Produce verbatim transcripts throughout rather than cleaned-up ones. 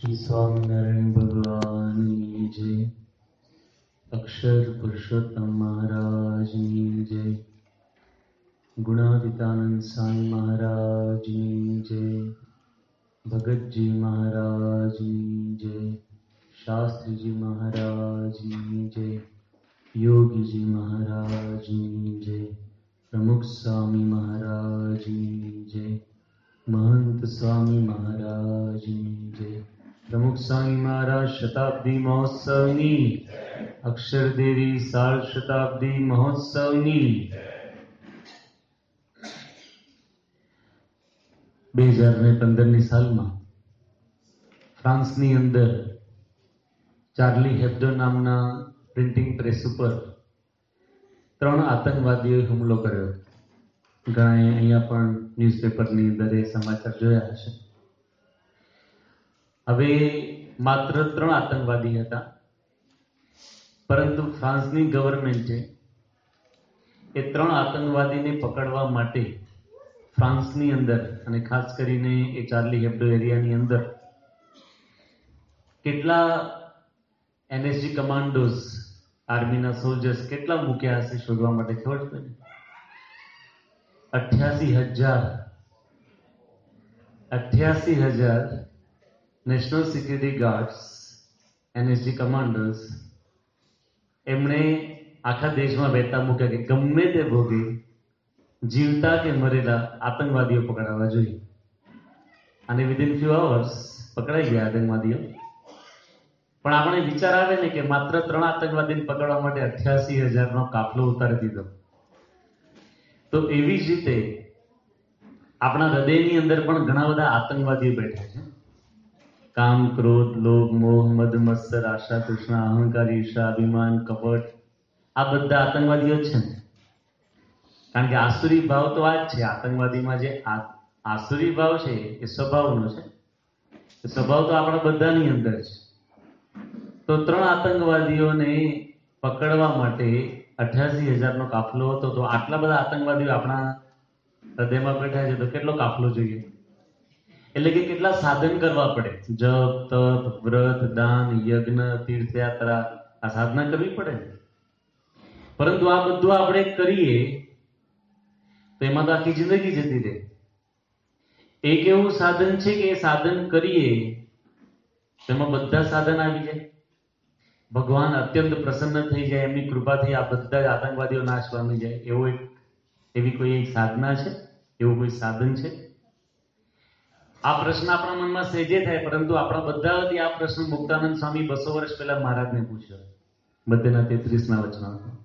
श्री स्वामिनारायण भगवान की जय। अक्षर पुरुषोत्तम महाराज की जय। गुणातीतानंद साईं महाराज की जय। भगत जी महाराज की जय। शास्त्री जी महाराज की जय। योगी जी महाराज की जय। प्रमुख स्वामी महाराज की जय। महंत स्वामी महाराज की जय। प्रमुख स्वामी महाराज शताब्दी महोत्सवनी अक्षर देवी साल शताब्दी महोत्सवनी બે હજાર ને પંદરની સાલમાં ફ્રાન્સની અંદર ચાર્લી હેબ્ડો નામના પ્રિન્ટિંગ પ્રેસ ઉપર ત્રણ આતંકવાદીઓએ હુમલો કર્યો. ઘણાએ અહીંયા પણ ન્યૂઝપેપરની અંદર એ સમાચાર જોયા હશે. હવે માત્ર ત્રણ આતંકવાદી હતા, પરંતુ ફ્રાન્સની ગવર્મેન્ટે એ ત્રણ આતંકવાદીને પકડવા માટે ફ્રાન્સની અંદર અને ખાસ કરીને એ ચાર્લી હેબ્ડો એરિયાની અંદર કેટલા એનએસજી કમાન્ડોઝ આર્મીના સોલ્જર્સ કેટલા મૂક્યા હશે શોધવા માટે ખબર છે ને? અઠ્યાસી હજાર અઠ્યાસી હજાર national security guards NSG commanders એમણે આખા દેશમાં વહેતા મૂક્યા કે ગમે તે ભોગે જીવતા કે મરેલા આતંકવાદીઓ પકડાવા જોઈએ. અને વિધિન ફ્યુ અવર્સ પકડાઈ ગયા આતંકવાદીઓ. પણ આપણે વિચાર આવે ને કે માત્ર ત્રણ આતંકવાદીને પકડવા માટે અઠ્યાસી હજારનો કાફલો ઉતારી દીધો. તો એવી જ રીતે આપણા હૃદયની અંદર પણ ઘણા બધા આતંકવાદીઓ બેઠા છે. કામ, ક્રોધ, લોભ, મોહ, મદ, મત્સર, આશા, તૃષ્ણા, અહંકાર, ઈર્ષા, અભિમાન, કપટ, આ બધા આતંકવાદીઓ જ છે ને. કારણ કે આસુરી ભાવ તો આ જ છે. આતંકવાદીમાં જે આસુરી ભાવ છે એ સ્વભાવનો છે. સ્વભાવ તો આપણા બધાની અંદર છે. તો ત્રણ આતંકવાદીઓને પકડવા માટે અઠ્યાસી હજારનો કાફલો હતો. તો આટલા બધા આતંકવાદીઓ આપણા હૃદયમાં બેઠા છે તો કેટલો કાફલો જોઈએ? એટલે કે કેટલા સાધન કરવા પડે? જપ, તપ, વ્રત, દાન, યજ્ઞ, તીર્થયાત્રા, આ સાધના કરવી પડે. પરંતુ આ બધું આપણે કરીએ તો એમાં તો આખી જિંદગી જતી રહે. એક એવું સાધન છે કે એ સાધન કરીએ તેમાં બધા સાધન આવી જાય. ભગવાન અત્યંત પ્રસન્ન થઈ જાય, એમની કૃપાથી આ બધા જ આતંકવાદીઓ નાશ પામી જાય. એવો એક એવી કોઈ એક સાધના છે? એવું કોઈ સાધન છે? આ પ્રશ્ન આપણા મનમાં સહેજે થાય, પરંતુ આપણા બધા વતી આ પ્રશ્ન મુક્તાનંદ સ્વામી બસો વર્ષ પહેલા મહારાજને પૂછ્યો, બધેના તેત્રીસના વચનામાં.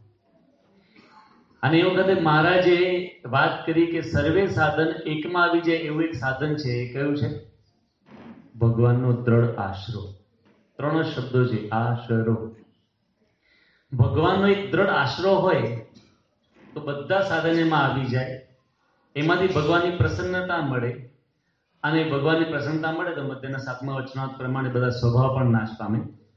અને એ વખતે મહારાજે વાત કરી કે સર્વે સાધન એકમાં આવી જાય એવું એક સાધન છે. એ કયું છે? ભગવાનનો દ્રઢ આશરો. ત્રણ શબ્દો છે, આશરો. ભગવાનનો એક દ્રઢ આશરો હોય તો બધા સાધન એમાં આવી જાય. એમાંથી ભગવાનની પ્રસન્નતા મળે, અને ભગવાનની પ્રસન્નતા મળે તો મધ્યના સાતમા વચનામૃત પ્રમાણે બધા સ્વભાવ પણ નાશ પામે.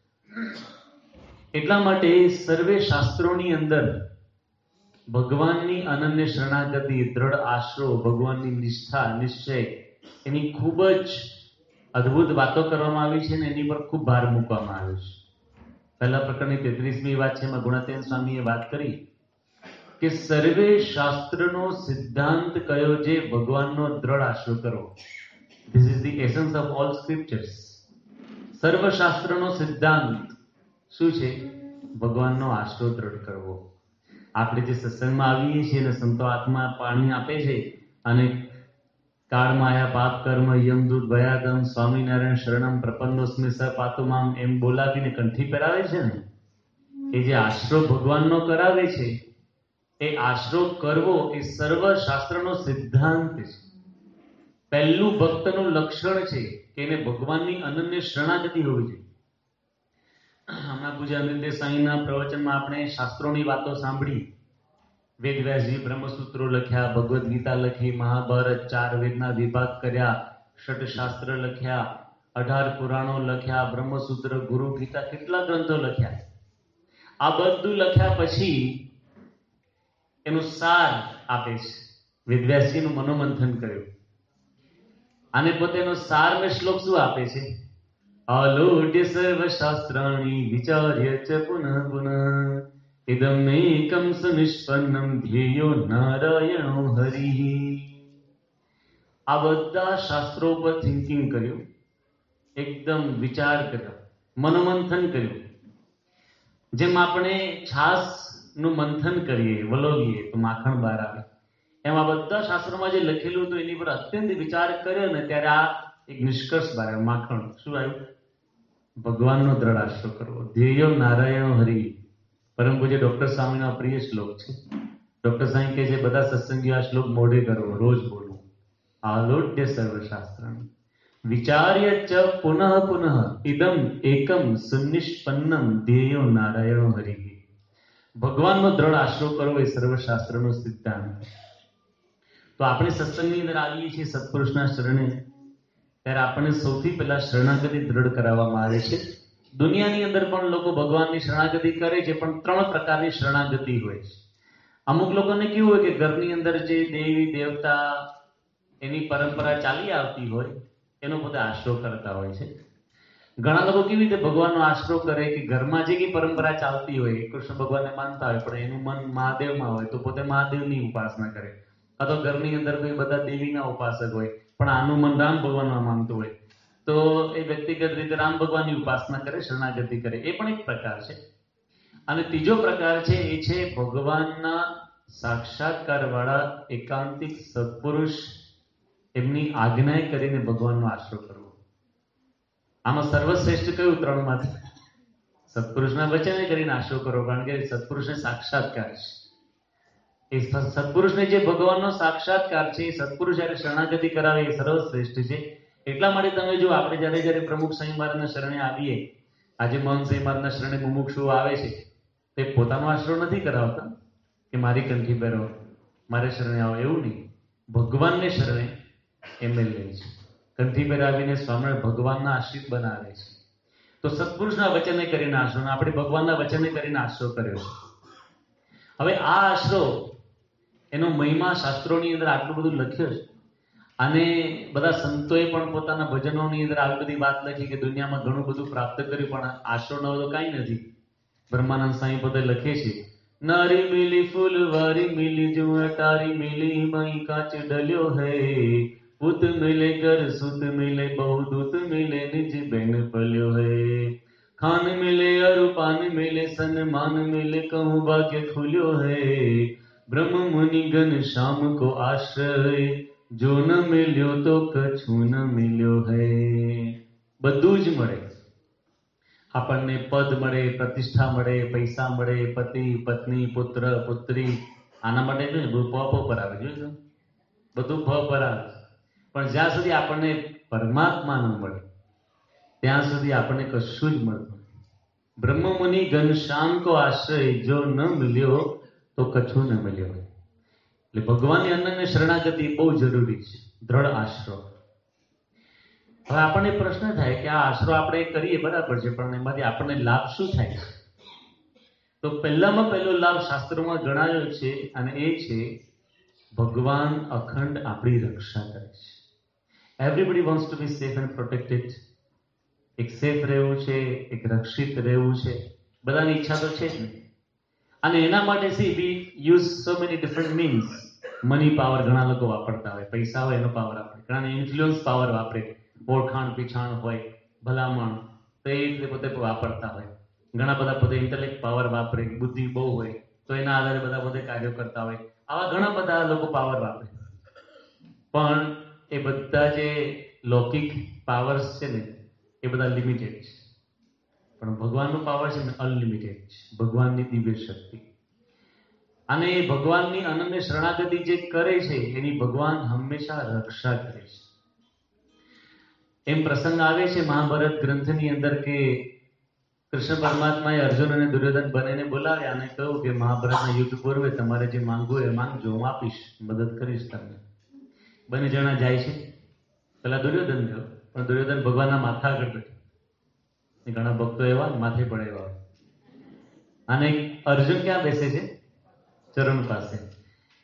એટલા માટે સર્વે શાસ્ત્રોની અંદર ભગવાનની અનન્ય શરણાગતિ, દ્રઢ આશરો, ભગવાનની નિષ્ઠા, નિશ્ચય, એની ખૂબ જ અદ્ભુત વાતો કરવામાં આવી છે ને એની પર ખૂબ ભાર મૂકવામાં આવ્યો છે. પહેલા પ્રકરણની તેત્રીસમી વાત છે, એમાં ગુણાતીતાનંદ સ્વામીએ વાત કરી કે સર્વે શાસ્ત્રનો સિદ્ધાંત કયો છે? ભગવાનનો દ્રઢ આશરો કરવો. This is the essence of all scriptures. સર્વ શાસ્ત્રનો સિદ્ધાંત શું છે? ભગવાનનો આશરો દ્રઢ કરવો. આપણે જે સત્સંગમાં આવીએ છીએ અને સંતો આત્મા પાણી આપે છે અને કાળ માયા પાપ કર્મ યમદૂત ભયાગમ સ્વામિનારાયણ શરણમ પ્રપન્નોસ્મિ સ પાતુમામ એમ બોલાવીને કંઠી પહેરાવે છે ને, એ જે આશરો ભગવાનનો કરાવે છે, એ આશરો કરવો એ સર્વ શાસ્ત્રનો સિદ્ધાંત છે. પહેલું ભક્તનું લક્ષણ છે કે એને ભગવાનની અનન્ય શરણાગતિ હોવી જોઈએ. હમણાં પૂજા અમૃતદેવ સ્વામીના પ્રવચનમાં આપણે શાસ્ત્રોની વાતો સાંભળી. વેદવ્યાસજી બ્રહ્મસૂત્રો લખ્યા, ભગવદ્ ગીતા લખી, મહાભારત, ચાર વેદના વિભાગ કર્યા, ષટશાસ્ત્ર લખ્યા, અઢાર પુરાણો લખ્યા, બ્રહ્મસૂત્ર, ગુરુ ગીતા, કેટલા ગ્રંથો લખ્યા. આ બધું લખ્યા પછી એનું સાર આપે છે. વેદવ્યાસજીનું મનોમંથન કર્યું અને પોતે એનો સારમે શ્લોક શું આપે છે? आलोड्य सर्वशास्त्राणि विचार्य च पुनः पुनः इदमेकं सुनिष्पन्नं ध्येयो नारायणो हरिः. આ બધા શાસ્ત્રો પર થિંકિંગ કર્યું, એકદમ વિચાર કર્યો, મનોમંથન કર્યું. જેમ આપણે છાસનું મંથન કરીએ, વલોવીએ તો માખણ બહાર આવે, એમ આ બધા શાસ્ત્રોમાં જે લખેલું હતું એની પર અત્યંત વિચાર કર્યો ને ત્યારે આ એક નિષ્કર્ષ બહાર આવ્યો. માખણ શું આવ્યું? ભગવાનનો દ્રઢ આશ્રય કરવો. ધ્યેયો નારાયણ હરિ. પરમ પૂજ્ય ડોક્ટર સ્વામીનો પ્રિય શ્લોક છે. ડોક્ટર સ્વામી કહે છે બધા સત્સંગીઓ આ શ્લોક મોઢે કરવો, રોજ બોલવું. આલોડ્ય સર્વશાસ્ત્રાણિ વિચાર્ય ચ પુનઃ પુનઃ ઇદમ એકમ સુનિષ્પન્નમ ધ્યેયો નારાયણો હરિ. ભગવાનનો દ્રઢ આશ્રય કરવો એ સર્વશાસ્ત્રનો સિદ્ધાંત. તો આપણે સત્સંગની અંદર આવીએ છીએ સત્પુરુષના શરણે, ત્યારે આપણને સૌથી પહેલા શરણાગતિ દ્રઢ કરાવવામાં આવે છે. દુનિયાની અંદર પણ લોકો ભગવાનની શરણાગતિ કરે છે, પણ ત્રણ પ્રકારની શરણાગતિ હોય છે. અમુક લોકોને કેવું હોય કે ઘરની અંદર જે દેવી દેવતા એની પરંપરા ચાલી આવતી હોય એનો પોતે આશરો કરતા હોય છે. ઘણા લોકો કેવી રીતે ભગવાનનો આશરો કરે કે ઘરમાં જે કઈ પરંપરા ચાલતી હોય, કૃષ્ણ ભગવાનને માનતા હોય પણ એનું મન મહાદેવમાં હોય તો પોતે મહાદેવની ઉપાસના કરે, અથવા ઘરની અંદર કોઈ બધા દેવીના ઉપાસક હોય પણ આનું મન રામ ભગવાનમાં માનતું હોય તો એ વ્યક્તિગત રીતે રામ ભગવાનની ઉપાસના કરે, શરણાગતિ કરે. એ પણ એક પ્રકાર છે. અને ત્રીજો પ્રકાર છે એ છે ભગવાનના સાક્ષાત્કાર વાળા એકાંતિક સત્પુરુષ એમની આજ્ઞાએ કરીને ભગવાનનો આશરો કરવો. આમાં સર્વશ્રેષ્ઠ કયું? ત્રણમાંથી સત્પુરુષના વચને કરીને આશરો કરવો, કારણ કે સત્પુરુષને સાક્ષાત્કાર છે. એ સત્પુરુષને જે ભગવાનનો સાક્ષાત્કાર છે એ સત્પુરુષ જયારે શરણાગતિ કરાવે એ સર્વશ્રેષ્ઠ છે. એટલા માટે તમે જો આપણે જયારે જયારે પ્રમુખ સ્વામી મહારાજના શરણે આવીએ, આજે મહંત સ્વામી મહારાજના શરણે મુમુક્ષુઓ આવે છે તે પોતાનો આશરો નથી કરાવતા કે મારી કંઠી પહેરો, મારે શરણે આવો, એવું નહીં. ભગવાનને શરણે એમ લે છે. કંઠી પહેરાવીને સ્વામિનારાયણ ભગવાનના આશ્રિત બનાવે છે. તો સત્પુરુષના વચને કરીને આશરો, આપણે ભગવાનના વચને કરીને આશરો કર્યો છે. હવે આ આશરો એનો મહિમા શાસ્ત્રોની અંદર આટલું બધું લખ્યો છે અને બધા સંતોએ પણ પોતાના ભજનોની અંદર આવી બધી વાત લખી કે દુનિયામાં ઘણું બધું પ્રાપ્ત કર્યું પણ આશરો ન હોય તો કાંઈ નથી. બ્રહ્માનંદ સ્વામી પોતે લખે છે, નારી મિલી ફૂલવારી મિલી જો અટારી મિલી મઈ કાચ ડલ્યો હૈ, પુત મિલે ઘર સુત મિલે બહુ દૂત મિલે નિજ બેન પલ્યો હૈ, ખાન મિલે અરુપાન મિલે સન્માન મિલે કહું ભાગ્ય ખુલ્યો હૈ, બ્રહ્મ મુનિ ગન શ્યામ કો આશ્રય જો ન મિલ્યો તો કછું ન મિલ્યો હૈ. બધું જ મળે આપણને. પદ મળે, પ્રતિષ્ઠા મળે, પૈસા મળે, પતિ પત્ની પુત્ર પુત્રી. આના માટે જોઈએ બધું પ પ પર આવે, જોયું બધું પ પર આવે. પણ જ્યાં સુધી આપણને પરમાત્મા ન મળે ત્યાં સુધી આપણને કશું જ મળતું. બ્રહ્મ મુનિ ઘનશ્યામ કો આશ્રય જો ન મિલ્યો તો કછું ન મિલ્યો. એટલે ભગવાનની અંદરની શરણાગતિ બહુ જરૂરી છે, દ્રઢ આશરો. હવે આપણને પ્રશ્ન થાય કે આ આશરો આપણે કરીએ બરાબર છે પણ એમાંથી આપણને લાભ શું થાય છે? તો પહેલામાં પહેલો લાભ શાસ્ત્રોમાં જણાવ્યો છે અને એ છે ભગવાન અખંડ આપણી રક્ષા કરે છે. Everybody wants to be safe and protected. એક સેફ રહેવું છે, એક રક્ષિત રહેવું છે, બધાની ઈચ્છા તો છે જ ને. અને એના માટે see we use so many different means. Money power ઘણા લોકો વાપરતા હોય, પૈસા હોય એનો પાવર વાપરે, ઘણા ઇન્ફ્લુઅન્સ પાવર વાપરે, ઓળખાણ પીછાણ હોય, ભલામણ તો એ રીતે પોતે વાપરતા હોય. ઘણા બધા પોતે ઇન્ટેલેક્ટ પાવર વાપરે, બુદ્ધિ બહુ હોય તો એના આધારે બધા પોતે કાર્યો કરતા હોય. આવા ઘણા બધા લોકો પાવર વાપરે. પણ એ બધા જે લૌકિક પાવર્સ છે ને એ બધા લિમિટેડ છે. પણ ભગવાનનો પાવર છે ને અનલિમિટેડ છે, ભગવાનની દિવ્ય શક્તિ. અને એ ભગવાનની અનન્ય શરણાગતિ જે કરે છે એની ભગવાન હંમેશા રક્ષા કરે છે. એમ પ્રસંગ આવે છે મહાભારત ગ્રંથની અંદર કે કૃષ્ણ પરમાત્માએ અર્જુન અને દુર્યોધન બંનેને બોલાવ્યા અને કહ્યું કે મહાભારતના યુદ્ધ પૂર્વે તમારે જે માંગવું એ માંગજો, હું આપીશ, મદદ કરીશ તમને. બંને જણા જાય છે. પેલા દુર્યોધન ગયો, પણ દુર્યોધન ભગવાનના માથા આગળ બેઠો. ઘણા ભક્તો એવા માથે પડે એવા. અને અર્જુન ક્યાં બેસે છે? ચરણ પાસે.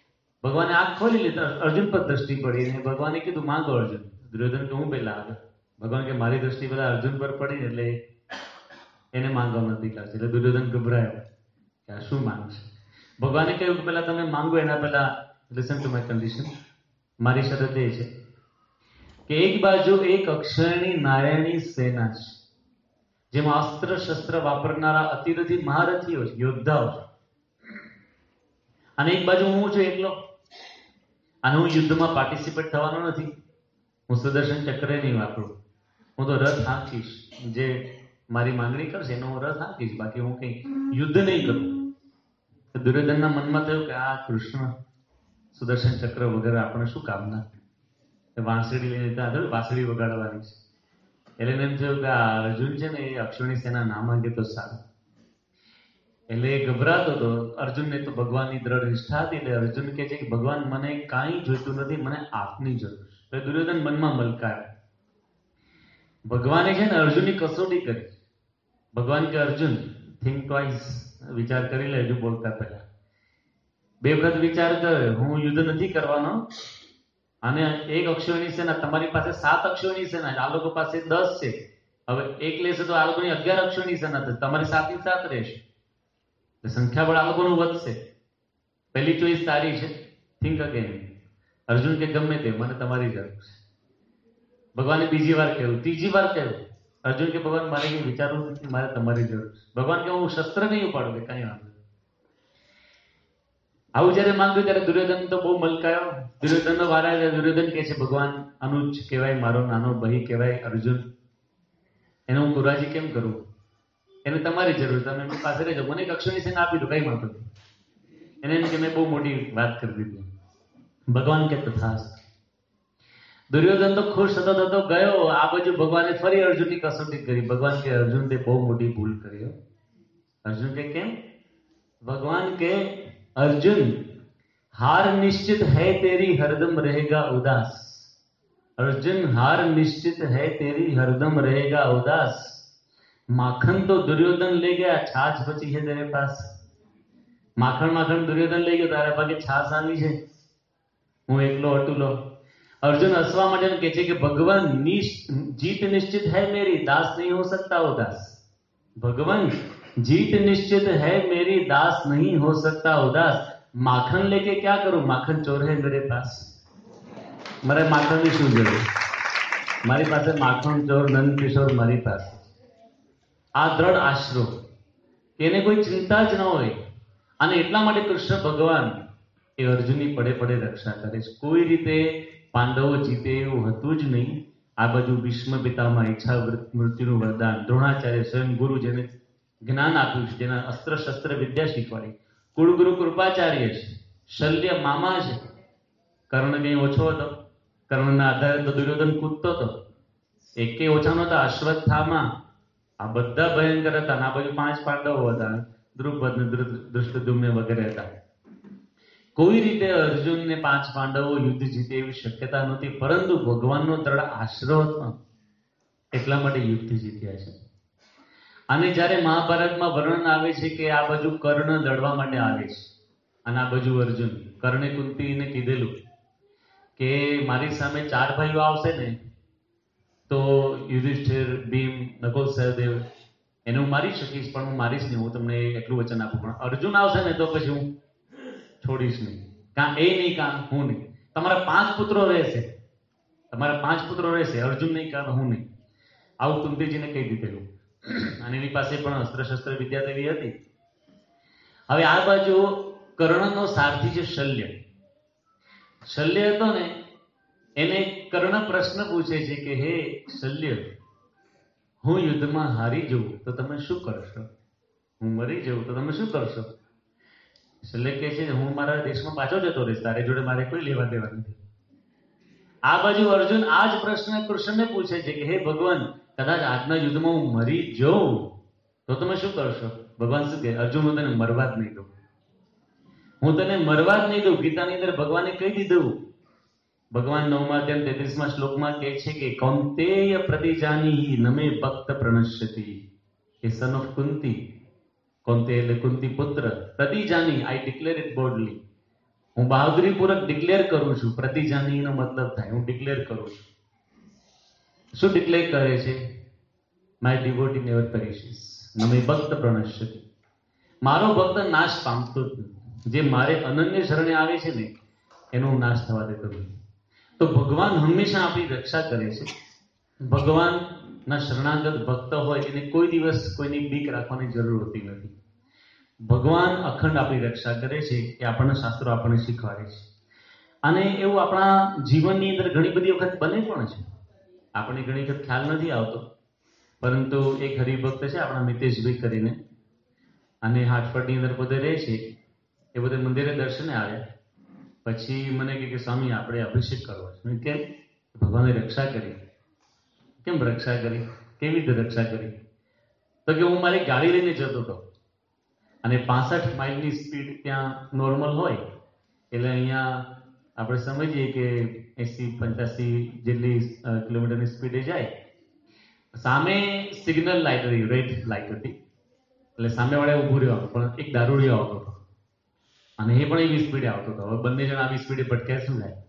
ભગવાને આંખ ખોલી લીધા, અર્જુન પર દ્રષ્ટિ પડી અને ભગવાને કીધું માંગો અર્જુન. દુર્યોધન કે હું પેલા આગળ. ભગવાન કે મારી દ્રષ્ટિ પેલા અર્જુન પર પડી એટલે એને માંગવાનો અધિકાર છે. એટલે દુર્યોધન ગભરાયો કે આ શું માંગશે. ભગવાને કહ્યું કે પેલા તમે માંગો એના પહેલા લિસન ટુ માય કન્ડિશન. મારી શરત એ છે કે એક બાજુ એક અક્ષયણી નારાયણી સેના છે, જેમાં અસ્ત્ર શસ્ત્ર વાપરનારા અતિરથી મહારથીઓ છે, યોદ્ધાઓ છે, અને એક બાજુ હું છું એકલો, અને હું યુદ્ધમાં પાર્ટિસિપેટ થવાનો નથી. હું સુદર્શન ચક્ર નહીં વાપરું, હું તો રથ હાંકીશ. જે મારી માંગણી કરશે એનો હું રથ હાંકીશ, બાકી હું કઈ યુદ્ધ નહીં કરું. દુર્યોધનના મનમાં થયું કે આ કૃષ્ણ સુદર્શન ચક્ર વગર આપણે શું કામના, વાંસળી લઈને ત્યાં વાંસળી વગાડવાની છે. એટલે એમ થયું કે આ અર્જુન છે ને એ અક્ષોણી સેના ના માંગે તો સારું. એટલે એ ગભરાતો હતો. અર્જુનને તો ભગવાનની દ્રઢ નિષ્ઠા હતી. એટલે અર્જુન કહે છે કે ભગવાન મને કાંઈ જોઈતું નથી, મને આપની જરૂર છે. એટલે દુર્યોધન મનમાં મલકાય. ભગવાને છે ને અર્જુનની કસોટી કરી. ભગવાન કે અર્જુન થિંક ટ્વાઇસ, વિચાર કરી લેજો બોલતા પહેલા. બે વખત વિચાર કર, હું યુદ્ધ નથી કરવાનો, અને એક અક્ષોણી સેના, તમારી પાસે સાત અક્ષોણી સેના, આ લોકો પાસે દસ છે. હવે એક લેશે તો આ લોકોની અગિયાર અક્ષોણી સેના થશે, તમારી સાત ની સાત રહેશે. સંખ્યાબળ આ લોકોનું વધશે. પહેલી ચોઈસ તારી છે, થિંક અગેન. અર્જુન કે ગમે તે, મને તમારી જરૂર છે. ભગવાને બીજી વાર કહ્યું, ત્રીજી વાર કહ્યું. અર્જુન કે ભગવાન મારે કઈ વિચારવું નથી, મારે તમારી જરૂર છે. ભગવાન કે હું શસ્ત્ર નહીં ઉપાડું, કે કઈ વાંધો. આવું જયારે માંગ્યું ત્યારે દુર્યોધન તો બહુ મલકાયો. દુર્યોધન નો વાર આવ્યો. દુર્યોધન કે છે ભગવાન અનુજ કહેવાય, મારો નાનો ભાઈ કહેવાય અર્જુન, એને હું કુરાજી કેમ કરું? એને તમારી જરૂર, તમે એમની પાસે રહેજો, મને એક અક્ષરની સેના આપી દો, કઈ વાંધો નહીં. એને એમ કે મેં બહુ મોટી વાત કરી દીધી. ભગવાન કે તથાસ્તુ. દુર્યોધન તો ખુશ થતો થતો ગયો. આ બાજુ ભગવાને ફરી અર્જુનની કસોટી કરી. ભગવાન કે અર્જુન તે બહુ મોટી ભૂલ કરી. અર્જુન કે કેમ? ભગવાન કે अर्जुन हार निश्चित है तेरी हरदम रहेगा उदास. अर्जुन हार निश्चित है तेरी हरदम रहेगा उदास. माखन तो दुर्योधन ले गया, छाछ बची है तेरे पास. माखन माखन दुर्योधन ले गयो, તારા ભાગે છાશ આવી છે, હું એકલો અટુલો. અર્જુન હસવા માટે કહે છે કે ભગવાન જીત નિશ્ચિત है मेरी, दास नहीं हो सकता उदास. भगवान जीत निश्चित है मेरी, दास नहीं हो सकता उदास. माखन लेके क्या करूं, माखन चोर है मेरे पास. મારે માખણની શું જરૂર? મારી પાસે માખણ ચોર નંદ કિશોર મારી પાસે. આ દ્રઢ આશરો, એને કોઈ ચિંતા જ ન હોય. અને એટલા માટે કૃષ્ણ ભગવાન એ અર્જુનની પડે પડે રક્ષા કરે છે. કોઈ રીતે પાંડવો જીતે એવું હતું જ નહીં. આ બાજુ ભીષ્મ પિતામાં ઈચ્છા મૃત્યુનું વરદાન, દ્રોણાચાર્ય સ્વયં ગુરુ જેને જ્ઞાન આપ્યું છે, જેના અસ્ત્ર શસ્ત્ર વિદ્યા શીખવાડી, કુળગુરુ કૃપાચાર્ય છે, શલ્ય મામા છે. કર્ણ કઈ ઓછો હતો? કર્ણના આધારે તો દુર્યોધન કૂદતો હતો. એકે ઓછા નહોતા. અશ્વત્થામા, આ બધા ભયંકર હતા. આ બાજુ પાંચ પાંડવો હતા, દ્રુપદ ને ધૃષ્ટદ્યુમ્ન વગેરે હતા. કોઈ રીતે અર્જુન ને પાંચ પાંડવો યુદ્ધ જીતે એવી શક્યતા નહોતી, પરંતુ ભગવાનનો દ્રઢ આશરો હતો, એટલા માટે યુદ્ધ જીત્યા છે. અને જ્યારે મહાભારતમાં વર્ણન આવે છે કે આ બાજુ કર્ણ લડવા માટે આવે છે અને આ બાજુ અર્જુન, કર્ણે કુંતીને કીધેલું કે મારી સામે ચાર ભાઈઓ આવશે ને તો યુધિષ્ઠિર, ભીમ, નકુલ, સહદેવ, એને હું મારી શકીશ, પણ હું મારીશ નહીં. હું તમને એટલું વચન આપું. પણ અર્જુન આવશે ને તો પછી હું છોડીશ નહીં. કાં એ નહીં, કાં હું નહીં. તમારા પાંચ પુત્રો રહેશે, તમારા પાંચ પુત્રો રહેશે, અર્જુન નહીં, કાં હું નહીં. આવું કુંતીજીને કહી દીધેલું. અને એની પાસે પણ અસ્ત્ર શસ્ત્ર વિદ્યા દેવી હતી. હવે આ બાજુ કર્ણનો સારથી છે શલ્ય. શલ્ય હતો ને, એને કર્ણ પ્રશ્ન પૂછે છે કે હે શલ્ય, હું યુદ્ધમાં હારી જઉં તો તમે શું કરશો? હું મરી જઉં તો તમે શું કરશો? શલ્ય કહે છે હું મારા દેશમાં પાછો જતો રહીશ, તારી જોડે મારે કોઈ લેવા દેવા નથી. આ બાજુ અર્જુન આ જ પ્રશ્ન કૃષ્ણને પૂછે છે કે હે ભગવાન, કદાચ આજના યુદ્ધમાં હું મરી જાઉં તો તમે શું કરશો? ભગવાન શું કહે? અર્જુન, હું તને મરવા જ નહીં દઉં, હું તને મરવા જ નહીં દઉં. ગીતાની અંદર ભગવાને કહી દીધું. ભગવાન નવમા અધ્યાય તેત્રીસમાં શ્લોકમાં કહે છે કે કૌંતેય પ્રતિજાની નમે ભક્ત પ્રણશ્યતિ. એ સન ઓફ કુંતી, કૌંતેય એટલે કુંતી પુત્ર. પ્રતિજાની, આઈ ડિક્લેર ઇટ બોલ્ડલી. હું બહાદુરી પૂર્વક ડિક્લેર કરું છું. પ્રતિજાની નો મતલબ થાય હું ડિક્લેર કરું છું. શું ડિક્લેર કરે છે? માય ડિવોટી નેવર પેરિશિસ, નમે ભક્ત પ્રણશ્યતિ. મારો ભક્ત નાશ પામતો જ નથી. જે મારે અનન્ય શરણે આવે છે ને એનો નાશ થવા દેતો નથી. તો ભગવાન હંમેશા આપણી રક્ષા કરે છે. ભગવાનના શરણાગત ભક્ત હોય એને કોઈ દિવસ કોઈની બીક રાખવાની જરૂર હોતી નથી. ભગવાન અખંડ આપણી રક્ષા કરે છે એ આપણને શાસ્ત્રો આપણને શીખવાડે છે. અને એવું આપણા જીવનની અંદર ઘણી બધી વખત બને પણ છે. આપણને ઘણી વખત ખ્યાલ નથી આવતો, પરંતુ એક હરિભક્ત છે આપણા મિતેશભાઈ કરીને, અને હાટપટની અંદર પોતે રહે છે. એ બધે મંદિરે દર્શને આવ્યા પછી મને કહે કે સ્વામી આપણે અભિષેક કરવો છે. મેં કેમ? ભગવાને રક્ષા કરી. કેમ રક્ષા કરી? કેવી રીતે રક્ષા કરી? તો કે હું મારી ગાડી લઈને જતો હતો અને પાસઠ માઇલની સ્પીડ ત્યાં નોર્મલ હોય, એટલે અહીંયા આપણે સમજીએ કે એસી પંચ્યાસી જેટલી કિલોમીટરની સ્પીડે જાય. સામે સિગ્નલ લાઇટ હતી, રેડ લાઇટ હતી, એટલે સામેવાળા ઊભું રહ્યો, પણ એક દારૂડિયો આવતો હતો અને એ પણ એવી સ્પીડે આવતો હતો. હવે બંને જણા આવી સ્પીડે ભટક્યા શું થાય?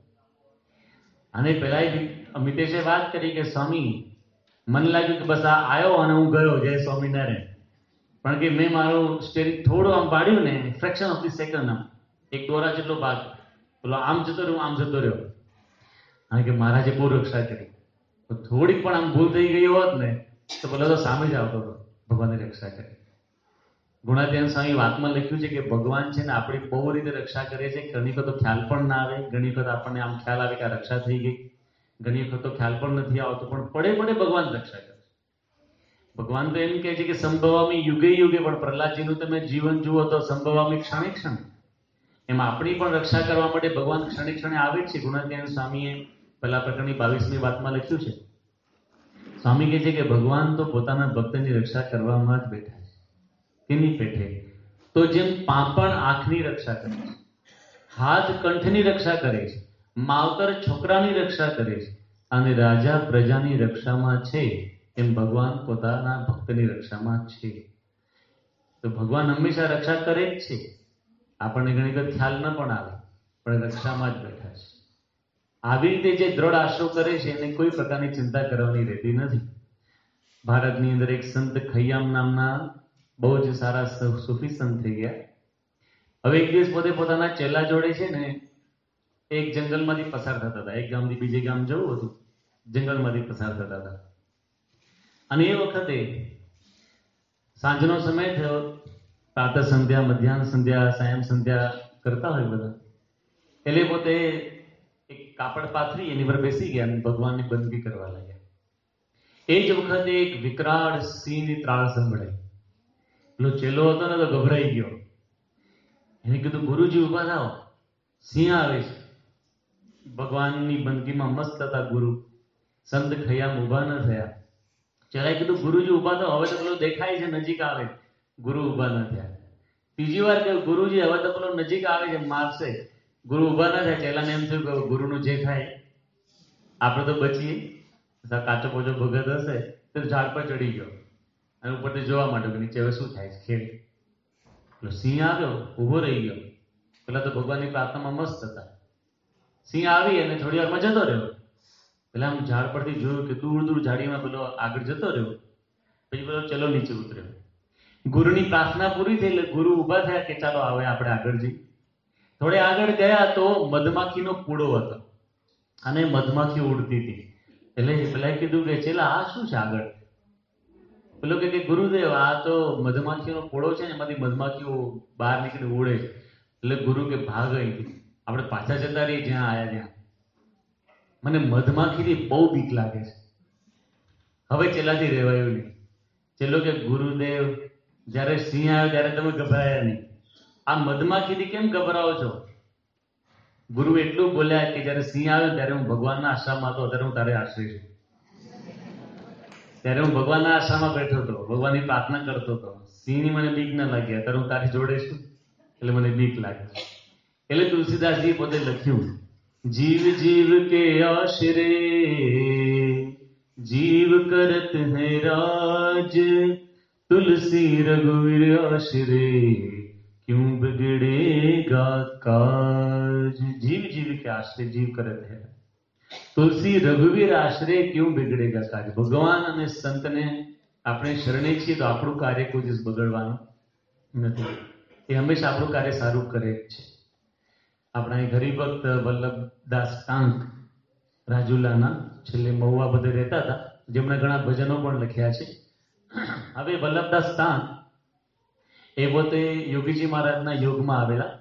અને પેલા મિતેશે વાત કરી કે સ્વામી મને લાગ્યું કે બસ આ આવ્યો અને હું ગયો, જય સ્વામિનારાયણ. પણ કે મેં મારું સ્ટેરિંગ થોડું આમ પાડ્યું ને, ફ્રેક્શન ઓફ ધી સેકન્ડ, આમ એક દોરા જેટલો ભાગ પેલો આમ જતો રહ્યો, આમ જતો રહ્યો. કારણ કે મહારાજે બહુ રક્ષા કરી. તો થોડીક પણ આમ ભૂલ થઈ ગઈ હોત ને તો પેલો તો સામે જ આવતો હતો. ભગવાને રક્ષા કરી. ગુણાધ્યાન સ્વામી વાતમાં લખ્યું છે કે ભગવાન છે ને આપણી બહુ રીતે રક્ષા કરે છે. ઘણી વખત તો ખ્યાલ પણ ના આવે, ઘણી વખત આપણને આમ ખ્યાલ આવે કે આ રક્ષા થઈ ગઈ, ઘણી વખત તો ખ્યાલ પણ નથી આવતો, પણ પડે પડે ભગવાન રક્ષા કરે છે. ભગવાન તો એમ કહે છે કે સંભવામી યુગે યુગે, પણ પ્રહલાદજીનું તમે જીવન જુઓ તો સંભવામી ક્ષણે ક્ષણે. એમ આપણી પણ રક્ષા કરવા માટે ભગવાન ક્ષણે ક્ષણે આવે જ છે. ગુણાધ્યાન સ્વામીએ પહેલા પ્રકરણની બાવીસમી વાતમાં લખ્યું છે. સ્વામી કહે છે કે ભગવાન તો પોતાના ભક્તની રક્ષા કરવામાં જ બેઠા છે. કેની પેઠે? તો જેમ પાંપણ આંખની રક્ષા કરે છે, હાથ કંઠની રક્ષા કરે છે, માવતર છોકરાની રક્ષા કરે છે અને રાજા પ્રજાની રક્ષામાં છે, એમ ભગવાન પોતાના ભક્તની રક્ષામાં છે. તો ભગવાન હંમેશા રક્ષા કરે જ છે. આપણને ઘણી વખત ખ્યાલ ન પણ આવે, પણ રક્ષામાં જ બેઠા છે. આવી રીતે જે દ્રઢ આશરો કરે છે એને કોઈ પ્રકારની ચિંતા કરવાની રહેતી નથી. ભારતની અંદર એક સંત ખૈયામ નામના બહુ જ સારા સૂફી સંત થઈ ગયા. હવે એક દિવસ પોતે પોતાના ચેલા જોડે છે ને એક જંગલમાંથી પસાર થતા હતા. એક ગામથી બીજે ગામ જવું હતું, જંગલમાંથી પસાર થતા હતા. અને એ વખતે સાંજનો સમય થયો. પ્રાતઃ સંધ્યા, મધ્યાહન સંધ્યા, સાયં સંધ્યા કરતા હોય બધા. એટલે પોતે એક કાપડ પાથરી એની પર બેસી ગયા અને ભગવાનની બંદગી કરવા લાગ્યા. એ જ વખતે એક વિકરાળ સિંહની ત્રાળ સંભળાઈ. પેલો ચેલો હતો ને તો ગભરાઈ ગયો. એને કીધું ગુરુજી ઉભા થાઓ, સિંહ આવે છે. ભગવાનની બંદગીમાં મસ્ત હતા ગુરુ. સંત ખૈયામ ઉભા ન થયા. ચેલાએ કીધું ગુરુજી ઉભા થાઓ, હવે તો પેલો દેખાય છે નજીક આવે. ગુરુ ઉભા ન થયા. ત્રીજી વાર કહ્યું ગુરુજી હવે તો પેલો નજીક આવે છે, મારશે. ગુરુ ઉભા ના થાય. ચેલાને એમ થયું કે ગુરુનું જે થાય આપણે તો બચીએ. કાચો પોચો ભગત હશે તો ઝાડ પર ચડી ગયો અને ઉપરથી જોવા માંડ્યો કે નીચે હવે શું થાય છે ખેલ. પેલો સિંહ આવ્યો, ઉભો રહી ગયો. પેલા તો ભગવાનની પ્રાર્થનામાં મસ્ત હતા. સિંહ આવી અને થોડી વારમાં જતો રહ્યો. પેલા આમ ઝાડ પરથી જોયું કે દૂર દૂર ઝાડીમાં પેલો આગળ જતો રહ્યો. પછી પેલો ચલો નીચે ઉતર્યો. ગુરુની પ્રાર્થના પૂરી થઈ એટલે ગુરુ ઉભા થયા કે ચાલો હવે આપણે આગળ જઈએ. થોડે આગળ ગયા તો મધમાખીનો પૂડો હતો અને મધમાખી ઉડતી હતી. એટલે પેલા કીધું કે ચેલા આ શું છે આગળ? પેલો કે ગુરુદેવ આ તો મધમાખીનો પૂડો છે ને, એમાંથી મધમાખીઓ બહાર નીકળી ઉડે છે. એટલે ગુરુ કે ભાગ અહીંથી, આપણે પાછા જતા રહીએ જ્યાં આવ્યા ત્યાં. મને મધમાખીથી બહુ બીક લાગે છે. હવે ચેલાથી રહેવાયું નહીં. ચેલો કે ગુરુદેવ જ્યારે સિંહ આવ્યો ત્યારે તમે ગભરાયા નહીં, આ મધમાખીથી કેમ ગભરાવો છો? ગુરુ એટલું બોલ્યા કે જ્યારે સિંહ આવ્યો ત્યારે હું ભગવાનના આશ્રમમાં હતો, ત્યારે હું તારે આશ્રય છું. ત્યારે હું ભગવાનના આશ્રમમાં બેઠો હતો, ભગવાનની પ્રાર્થના કરતો હતો. સિંહની મને બીક ના લાગી, અત્યારે હું તારી જોડે છું એટલે મને બીક લાગે. એટલે તુલસીદાસજી પોતે લખ્યું, જીવ જીવ કે આશરે જીવ કરત હૈ રાજ, तुलसी रघुवीर आश्रे क्यों बिगड़ेगा काज. जीव जीव के आश्रय जीव करत है. તુલસી રઘુવીર આશરે ક્યું બિગડેગા કાર્ય. ભગવાન અને સંતને આપણે શરણે છીએ તો આપણું કાર્ય કોઈ દિવસ બગડવાનું નથી. એ હંમેશા આપણું કાર્ય સારું કરે છે. આપણા એક હરિભક્ત વલ્લભદાસ કાંક રાજુલાના છેલ્લે મહુવા બધે રહેતા હતા, જેમણે ઘણા ભજનો પણ લખ્યા છે. હવે વલ્લભદાસ કાંક એ પોતે યોગીજી મહારાજના યોગમાં આવેલા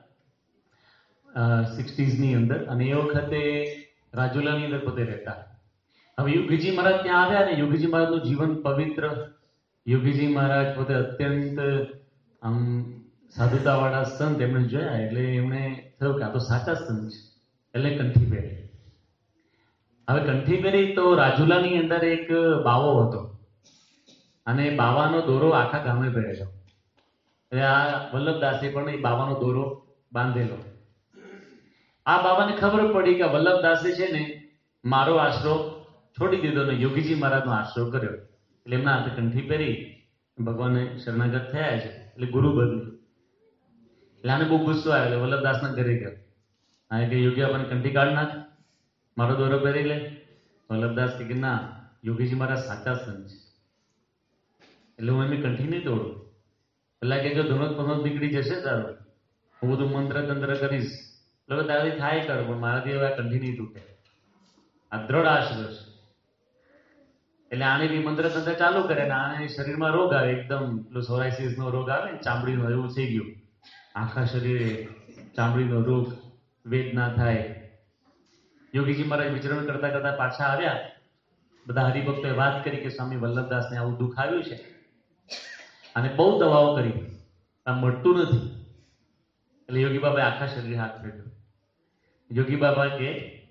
સિક્સટીઝની અંદર, અને એ વખતે રાજુલાની અંદર પોતે રહેતા. હવે યોગીજી મહારાજ ત્યાં આવ્યા ને યોગીજી મહારાજનું જીવન પવિત્ર. યોગીજી મહારાજ પોતે અત્યંત આમ સાધુતાવાળા સંત એમણે જોયા, એટલે એમણે થયું કે આ તો સાચા સંત છે, એટલે કંઠી પહેરી. હવે કંઠી પહેરી તો રાજુલાની અંદર એક બાવો હતો, અને બાવાનો દોરો આખા ગામે પહેરેલો. એટલે આ વલ્લભદાસે પણ એ બાવાનો દોરો બાંધેલો. આ બાબાને ખબર પડી કે વલ્લભદાસે છે ને મારો આશરો છોડી દીધો ને યોગીજી મહારાજનો આશરો કર્યો. એટલે એમના હાથે કંઠી પહેરી ભગવાનને શરણાગત થયા છે, એટલે ગુરુ બદલી. એટલે આને બહુ ગુસ્સો આવ્યો, એટલે વલ્લભદાસના ઘરે ગયો. આ કે યોગી આપણને કંઠી કાઢ નાખ, મારો દોરો પહેરી લે. વલ્લભદાસ કે ના, યોગીજી મહારાજ સાચા સંત છે, એટલે હું એમની કંઠી નહીં તોડું. પેલા કે જો ધનોત પનોત નીકળી જશે તારો, હું બધું મંત્ર તંત્ર કરીશ, એટલે તારાથી થાય કર, પણ મારાથી હવે આ કંઠી નહીં તૂટે. આ દ્રઢ આશરો છે. એટલે આને બી મંત્ર તંત્ર ચાલુ કરે ને આને શરીરમાં રોગ આવે, એકદમ પેલો સોરાયસિસ નો રોગ આવે ને ચામડીનો, એવું થઈ ગયું. આખા શરીરે ચામડીનો રોગ, વેદના થાય. યોગીજી મહારાજ વિચરણ કરતા કરતા પાછા આવ્યા. બધા હરિભક્તોએ વાત કરી કે સ્વામી વલ્લભદાસને આવું દુઃખ આવ્યું છે, અને બહુ દવાઓ કરી, આ મળતું નથી. એટલે યોગી બાબાએ આખા શરીરે હાથ ફેરવ્યો. યોગી બાબા કે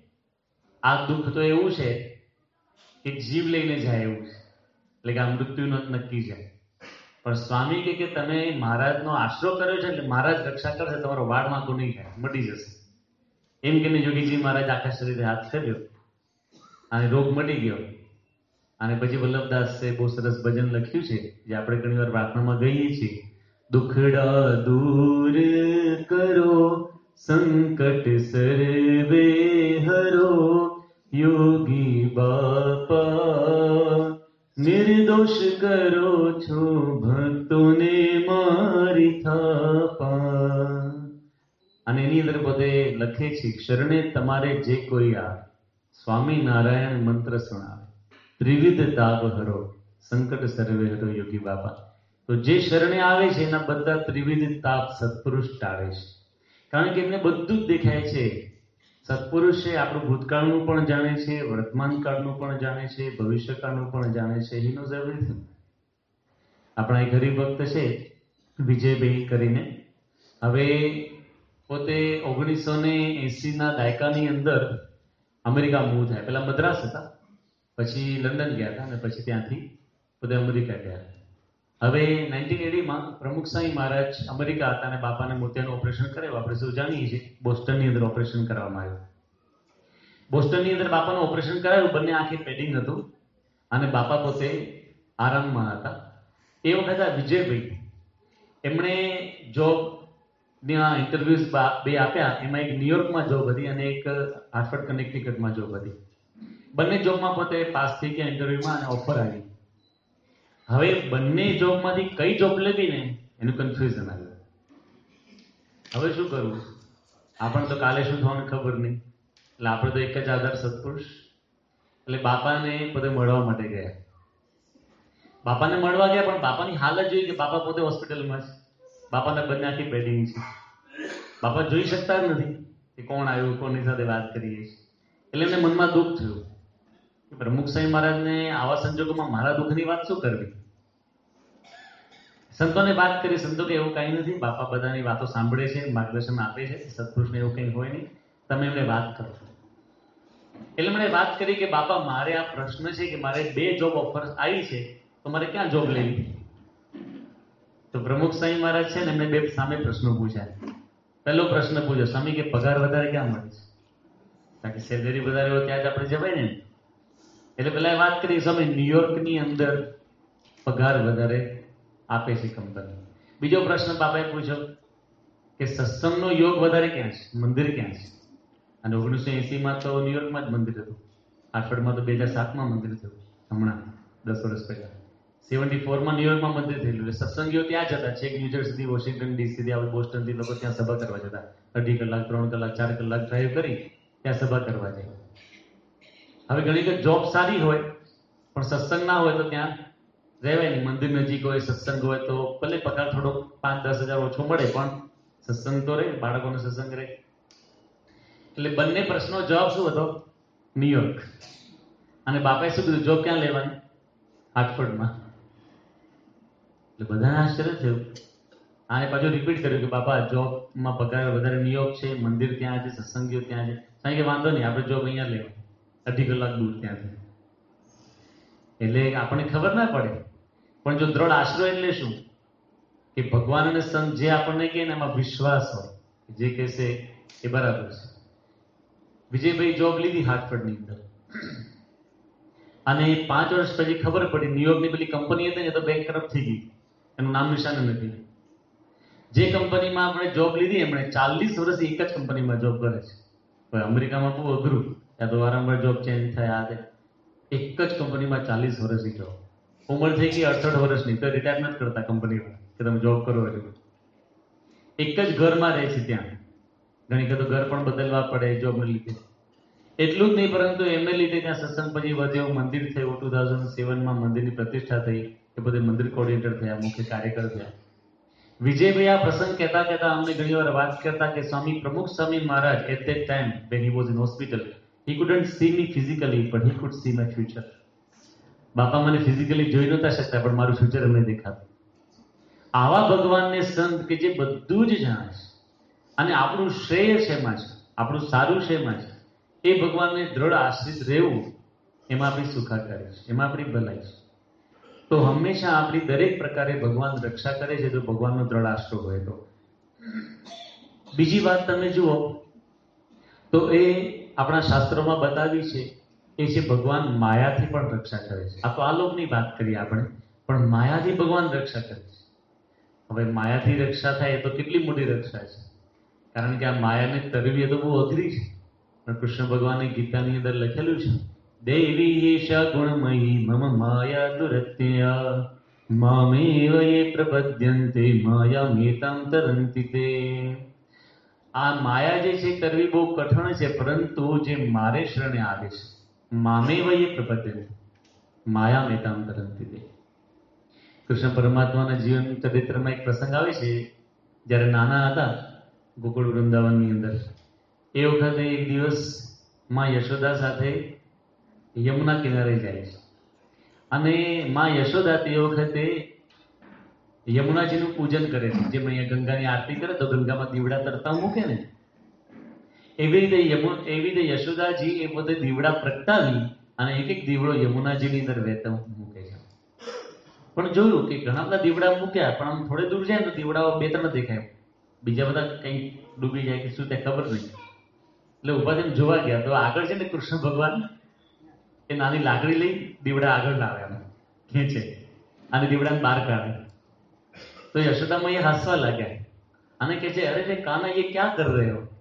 આ દુઃખ તો એવું છે કે જીવ લઈને જાય એવું છે, એટલે કે આ મૃત્યુનો નક્કી છે. પણ સ્વામી કે તમે મહારાજનો આશરો કર્યો છે, એટલે મહારાજ રક્ષા કરશે, તમારો વાળ વાંકો નહીં થાય, મટી જશે. એમ કે યોગીજી મહારાજ આખા શરીરે હાથ ફેર્યો અને રોગ મટી ગયો. અને પછી વલ્લભદાસે બહુ સરસ ભજન લખ્યું છે, જે આપણે ઘણી વાર પ્રાર્થનામાં ગઈએ છીએ. દુખડા દૂર કરો, સંકટ સર્વે હરો, યોગી બાપા નિર્દોષ કરો છો ભક્તોને મારી થાપા. અને એની અંદર બધે લખે છે, શરણે તમારે જે કોઈ આવે, સ્વામી નારાયણ મંત્ર સુણાવે, ત્રિવિધ તાપ હરો, સંકટ સર્વે હરો, યોગી બાપા. તો જે શરણે આવે છે એના બધા ત્રિવિધ તાપ સત્પુરુષ ટાળે છે. કારણ કે એમને બધું જ દેખાય છે. સત્પુરુષ છે આપણું ભૂતકાળનું પણ જાણે છે, વર્તમાન કાળનું પણ જાણે છે, ભવિષ્યકાળનું પણ જાણે છે. He knows everything. આપણા એક હરિભક્ત છે વિજયભાઈ કરીને, હવે પોતે ઓગણીસો ને એસી ના દાયકાની અંદર અમેરિકા મૂવ થયા. પેલા મદ્રાસ હતા, પછી લંડન ગયા હતા, અને પછી ત્યાંથી પોતે અમેરિકા ગયા. હવે નાઇન્ટીન એટીમાં પ્રમુખ સાંઈ મહારાજ અમેરિકા હતા અને બાપાને મોતિયાનું ઓપરેશન કરાવ્યું. આપણે સૌ જાણીએ છીએ, બોસ્ટનની અંદર ઓપરેશન કરવામાં આવ્યું. બોસ્ટનની અંદર બાપાનું ઓપરેશન કરાવ્યું, બંને આંખે પેડિંગ હતું, અને બાપા પોતે આરામમાં હતા. એ વખતે વિજયભાઈ એમણે જોબ ઇન્ટરવ્યુઝ બે આપ્યા. એમાં એક ન્યુયોર્કમાં જોબ હતી અને એક હાર્ટફર્ડ કનેક્ટિકટમાં જોબ હતી. બંને જોબમાં પોતે પાસ થઈ ગયા ઇન્ટરવ્યુમાં, અને ઓફર આવી. હવે બંને જોબમાંથી કઈ જોબ લેવી ને એનું કન્ફ્યુઝન આવ્યું. હવે શું કરવું? આપણને તો કાલે શું થવાનું ખબર નહીં. એટલે આપણે તો એક જ આધાર સત્પુરુષ. એટલે બાપાને પોતે મળવા માટે ગયા. બાપાને મળવા ગયા, પણ બાપાની હાલત જોઈ કે બાપા પોતે હોસ્પિટલમાં છે. બાપાને બંને આખી બેડિંગ છે. બાપા જોઈ શકતા જ નથી કે કોણ આવ્યું, કોની સાથે વાત કરીએ. એટલે એમને મનમાં દુઃખ થયું. પ્રમુખ સાંઈ મહારાજને આવા સંજોગોમાં મારા દુઃખની વાત શું કરવી? સંતોને વાત કરી. સંતો કે એવું કઈ નથી, બાપા બધાની વાતો સાંભળે છે, માર્ગદર્શન આપે છે, સત્પુરુષને એવું કંઈ હોય નહીં, તમે એમને વાત કરો. એટલે મને વાત કરી કે બાપા મારે આ પ્રશ્ન છે કે મારે બે જોબ ઓફર આવી છે, તો મારે ક્યાં જોબ લેવી? તો પ્રમુખ સાંઈ મહારાજ છે ને એમને બે સામે પ્રશ્નો પૂછ્યા. પહેલો પ્રશ્ન પૂછ્યો, સ્વામી કે પગાર વધારે ક્યાં મળે છે? કારણ કે સેલેરી વધારે હોય ત્યાં જ આપણે જવાય ને. એટલે પેલા વાત કરી, સ્વામી ન્યુયોર્કની અંદર પગાર વધારે આપે છે કંપની. બીજો પ્રશ્ન બાપાએ પૂછ્યો કે સત્સંગનો યોગ વધારે ક્યાં છે, મંદિર ક્યાં છે? અને ઓગણીસો એસી માં તો ન્યુયોર્કમાં જ મંદિર હતું. હાર્ટફર્ડમાં તો બે હજાર સાતમાં મંદિર થયું, હમણાં દસ વર્ષ પહેલા. સેવન્ટી ફોરમાં ન્યુયોર્કમાં મંદિર થયેલું. એટલે સત્સંગીઓ ત્યાં જતા, છેક ન્યુજર્સીથી, વોશિંગ્ટન ડીસીથી, આપણે બોસ્ટનથી લોકો ત્યાં સભા કરવા જતા. અઢી કલાક, ત્રણ કલાક, ચાર કલાક ડ્રાઈવ કરી ત્યાં સભા કરવા જાય. હવે ઘણી વખત જોબ સારી હોય પણ સત્સંગ ના હોય તો ત્યાં રહેવાય નહીં. મંદિર નજીક હોય, સત્સંગ હોય તો ભલે પગાર થોડો પાંચ દસ હજાર ઓછો મળે પણ સત્સંગ તો રહે, બાળકોનો સત્સંગ રહે. એટલે બંને પ્રશ્નો જવાબ શું હતો? ન્યુયોર્ક. અને બાપાએ શું કીધું? જોબ ક્યાં લેવાની? હાર્ટફર્ડમાં. એટલે બધાને આશ્ચર્ય થયું. આને પાછું રિપીટ કર્યું કે બાપા જોબમાં પગાર વધારે ન્યુયોર્ક છે, મંદિર ત્યાં છે, સત્સંગીઓ ત્યાં છે. કારણ કે વાંધો નહીં, આપણે જોબ અહીંયા લેવા, અઢી કલાક દૂર ત્યાંથી. એટલે આપણને ખબર ના પડે. પણ જો દ્રઢ આશરો એટલે શું? કે ભગવાન અને સંત જે આપણને કહે ને એમાં વિશ્વાસ હોય, જે કહેશે એ બરાબર છે. વિજયભાઈ જોબ લીધી હાર્ટફર્ડની અંદર, અને પાંચ વર્ષ પછી ખબર પડી ન્યુયોર્કની પેલી કંપની હતી ને તો બેંકરપ્ટ થઈ ગઈ, એનું નામ નિશાન નથી. જે કંપનીમાં આપણે જોબ લીધી એમણે ચાલીસ વર્ષ એક જ કંપનીમાં જોબ કરે છે. હવે અમેરિકામાં બહુ અઘરું, ત્યાં તો વારંવાર જોબ ચેન્જ થાય. આ એક જ કંપનીમાં ચાલીસ વર્ષની જોબ. ઉંમર થઈ ગઈ અડસઠ વર્ષની તો રિટાયર નથી કરતા કંપનીમાં કે તમે જોબ કરો એટલે. એક જ ઘરમાં રહે છે ત્યાં. ઘણી વખત ઘર પણ બદલવા પડે જોબને લીધે. એટલું જ નહીં, પરંતુ એમને લીધે ત્યાં સત્સંગ પછી વધ્યો, મંદિર થયું. ટુ થાઉઝન્ડ સેવનમાં મંદિરની પ્રતિષ્ઠા થઈ. એ બધે મંદિર કોર્ડિનેટર થયા, મુખ્ય કાર્યકર થયા. વિજયભાઈ આ પ્રસંગ કહેતા કહેતા અમને ઘણી વાર વાત કરતા કે Swami Pramukh Swami Maharaj at that time when he was in hospital, he couldn't see me physically but he could see my future. બાપા મને ફિઝિકલી જોઈ નતા શકતા પણ મારું ફ્યુચર એમને દેખાતું. આવા ભગવાનને સંત કે જે બધું જ જાણે છે અને આપણું શ્રેય શેમાં છે, આપણું સારું શેમાં છે, એ ભગવાનને દ્રઢ આશ્રિત રહેવું, એમાં આપણી સુખાકારી છે, એમાં આપણી ભલાઈ છે. તો હંમેશા આપણી દરેક પ્રકારે ભગવાન રક્ષા કરે છે જો ભગવાનનો દ્રઢ આશરો હોય તો. બીજી વાત તમે જુઓ તો એ આપણા શાસ્ત્રોમાં બતાવી છે એ છે ભગવાન માયાથી પણ રક્ષા કરે છે. આ તો આલોકની વાત કરીએ આપણે, પણ માયાથી ભગવાન રક્ષા કરે છે. હવે માયાથી રક્ષા થાય એ તો કેટલી મોટી રક્ષા છે, કારણ કે આ માયાને તરવી એ તો બહુ અઘરી છે. પણ કૃષ્ણ ભગવાને ગીતાની અંદર લખેલું છે, દેવી એષા ગુણમયી મમ માયા દુરત્ય મામેવ યે પ્રપદ્યન્તે માયામેતાં તરન્તિ તે. આ માયા જે છે કરવી બહુ કઠણ છે, પરંતુ જે મારે શરણે આવે છે, મામેવ યે પ્રપદ્યન્તે માયામેતાં તરન્તિ તે. કૃષ્ણ પરમાત્માના જીવન ચરિત્રમાં એક પ્રસંગ આવે છે, જ્યારે નાના હતા ગોકુળ વૃંદાવનની અંદર. એ વખતે એક દિવસ માં યશોદા સાથે યમુના કિનારે જાય છે અને માં યશોદા તે વખતે યમુનાજીનું પૂજન કરે છે. જેમ અહીંયા ગંગાની આરતી કરે તો ગંગામાં દીવડા તરતા મૂકે ને, એવી રીતે યમુ એવી રીતે યશોદાજી એ પોતે દીવડા પ્રગટાવી અને એક એક દીવડો યમુનાજીની અંદર વહેતો મૂકે છે. પણ જોયું કે ઘણા બધા દીવડા મૂક્યા, પણ આમ થોડે દૂર જાય તો દીવડાઓ બે ત્રણ દેખાય, બીજા બધા કઈ ડૂબી જાય કે શું તે ખબર નહીં. એટલે ઉભા થઈને જોવા ગયા તો આગળ છે ને કૃષ્ણ ભગવાન એ નાની લાકડી લઈ દીવડા આગળ લાવે, એમ ખેંચે અને દીવડાને બહાર કાઢે. તો યશોદામાં એ હસવા લાગ્યા અને કહે છે, અરે રે કાના ये क्या कर रहे हो?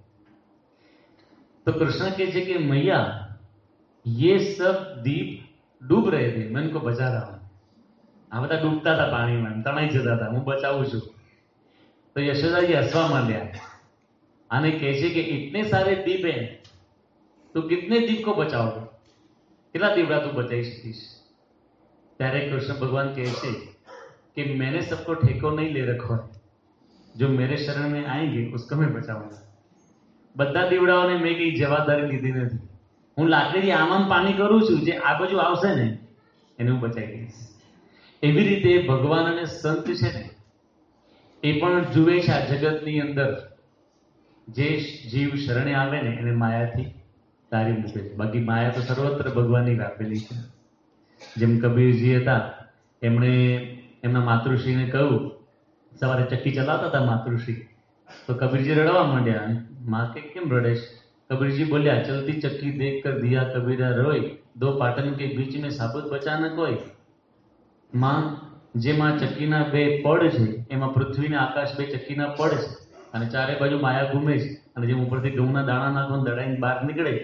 तो कृष्ण કહે છે કે मैया ये सब दीप डूब रहे थे, मैं इनको बचा रहा हूं. આ બધા ડૂબતા હતા પાણીમાં, તણાઈ જતા હતા, હું બચાવું છું. તો યશોદાજી હસવા માંડ્યા અને કહે છે કે इतने सारे दीप है तो कितने दीप को बचाओगे? કેટલા દીવડા તું બચાવી શકીશ? ત્યારે કૃષ્ણ ભગવાન કહે છે कि मैंने सबको ठेको नहीं ले रखो है, जो मेरे शरण में आएंगे उसको मैं बचाऊंगा. બધા દીવડાઓને મેં કઈ જવાબદારી લીધી નથી. હું લાકડી આમ આમ પાણી કરું છું, જે આ બાજુ આવશે ને એને હું બચાવી દઈશ. એવી રીતે ભગવાન અને સંત છે ને એ પણ જુએ છે આ જગતની અંદર જે જીવ શરણે આવે ને એને માયાથી તારી મૂકે છે. બાકી માયા તો સર્વત્ર ભગવાનની વ્યાપેલી છે. જેમ કબીરજી હતા, એમણે એમના માતૃશ્રીને કહ્યું, સવારે ચક્કી ચલાવતા હતા માતૃશ્રી, તો કબીરજી રડવા માંડ્યા. માં કે કેમ રડે છે? કબીરજી બોલ્યા, ચલતી ચક્કી દેખ કર દિયા કબીરા રોય, દો પાટન કે બીચ में સાબુત બચા ન કોઈ. માં, જેમાં ચક્કીના બે પડ છે એમાં પૃથ્વી ને આકાશ બે ચક્કીના પડ છે અને ચારે બાજુ માયા ઘૂમે છે, અને જેમ ઉપરથી ઘઉંના દાણા નાખો દડાઈને બહાર નીકળે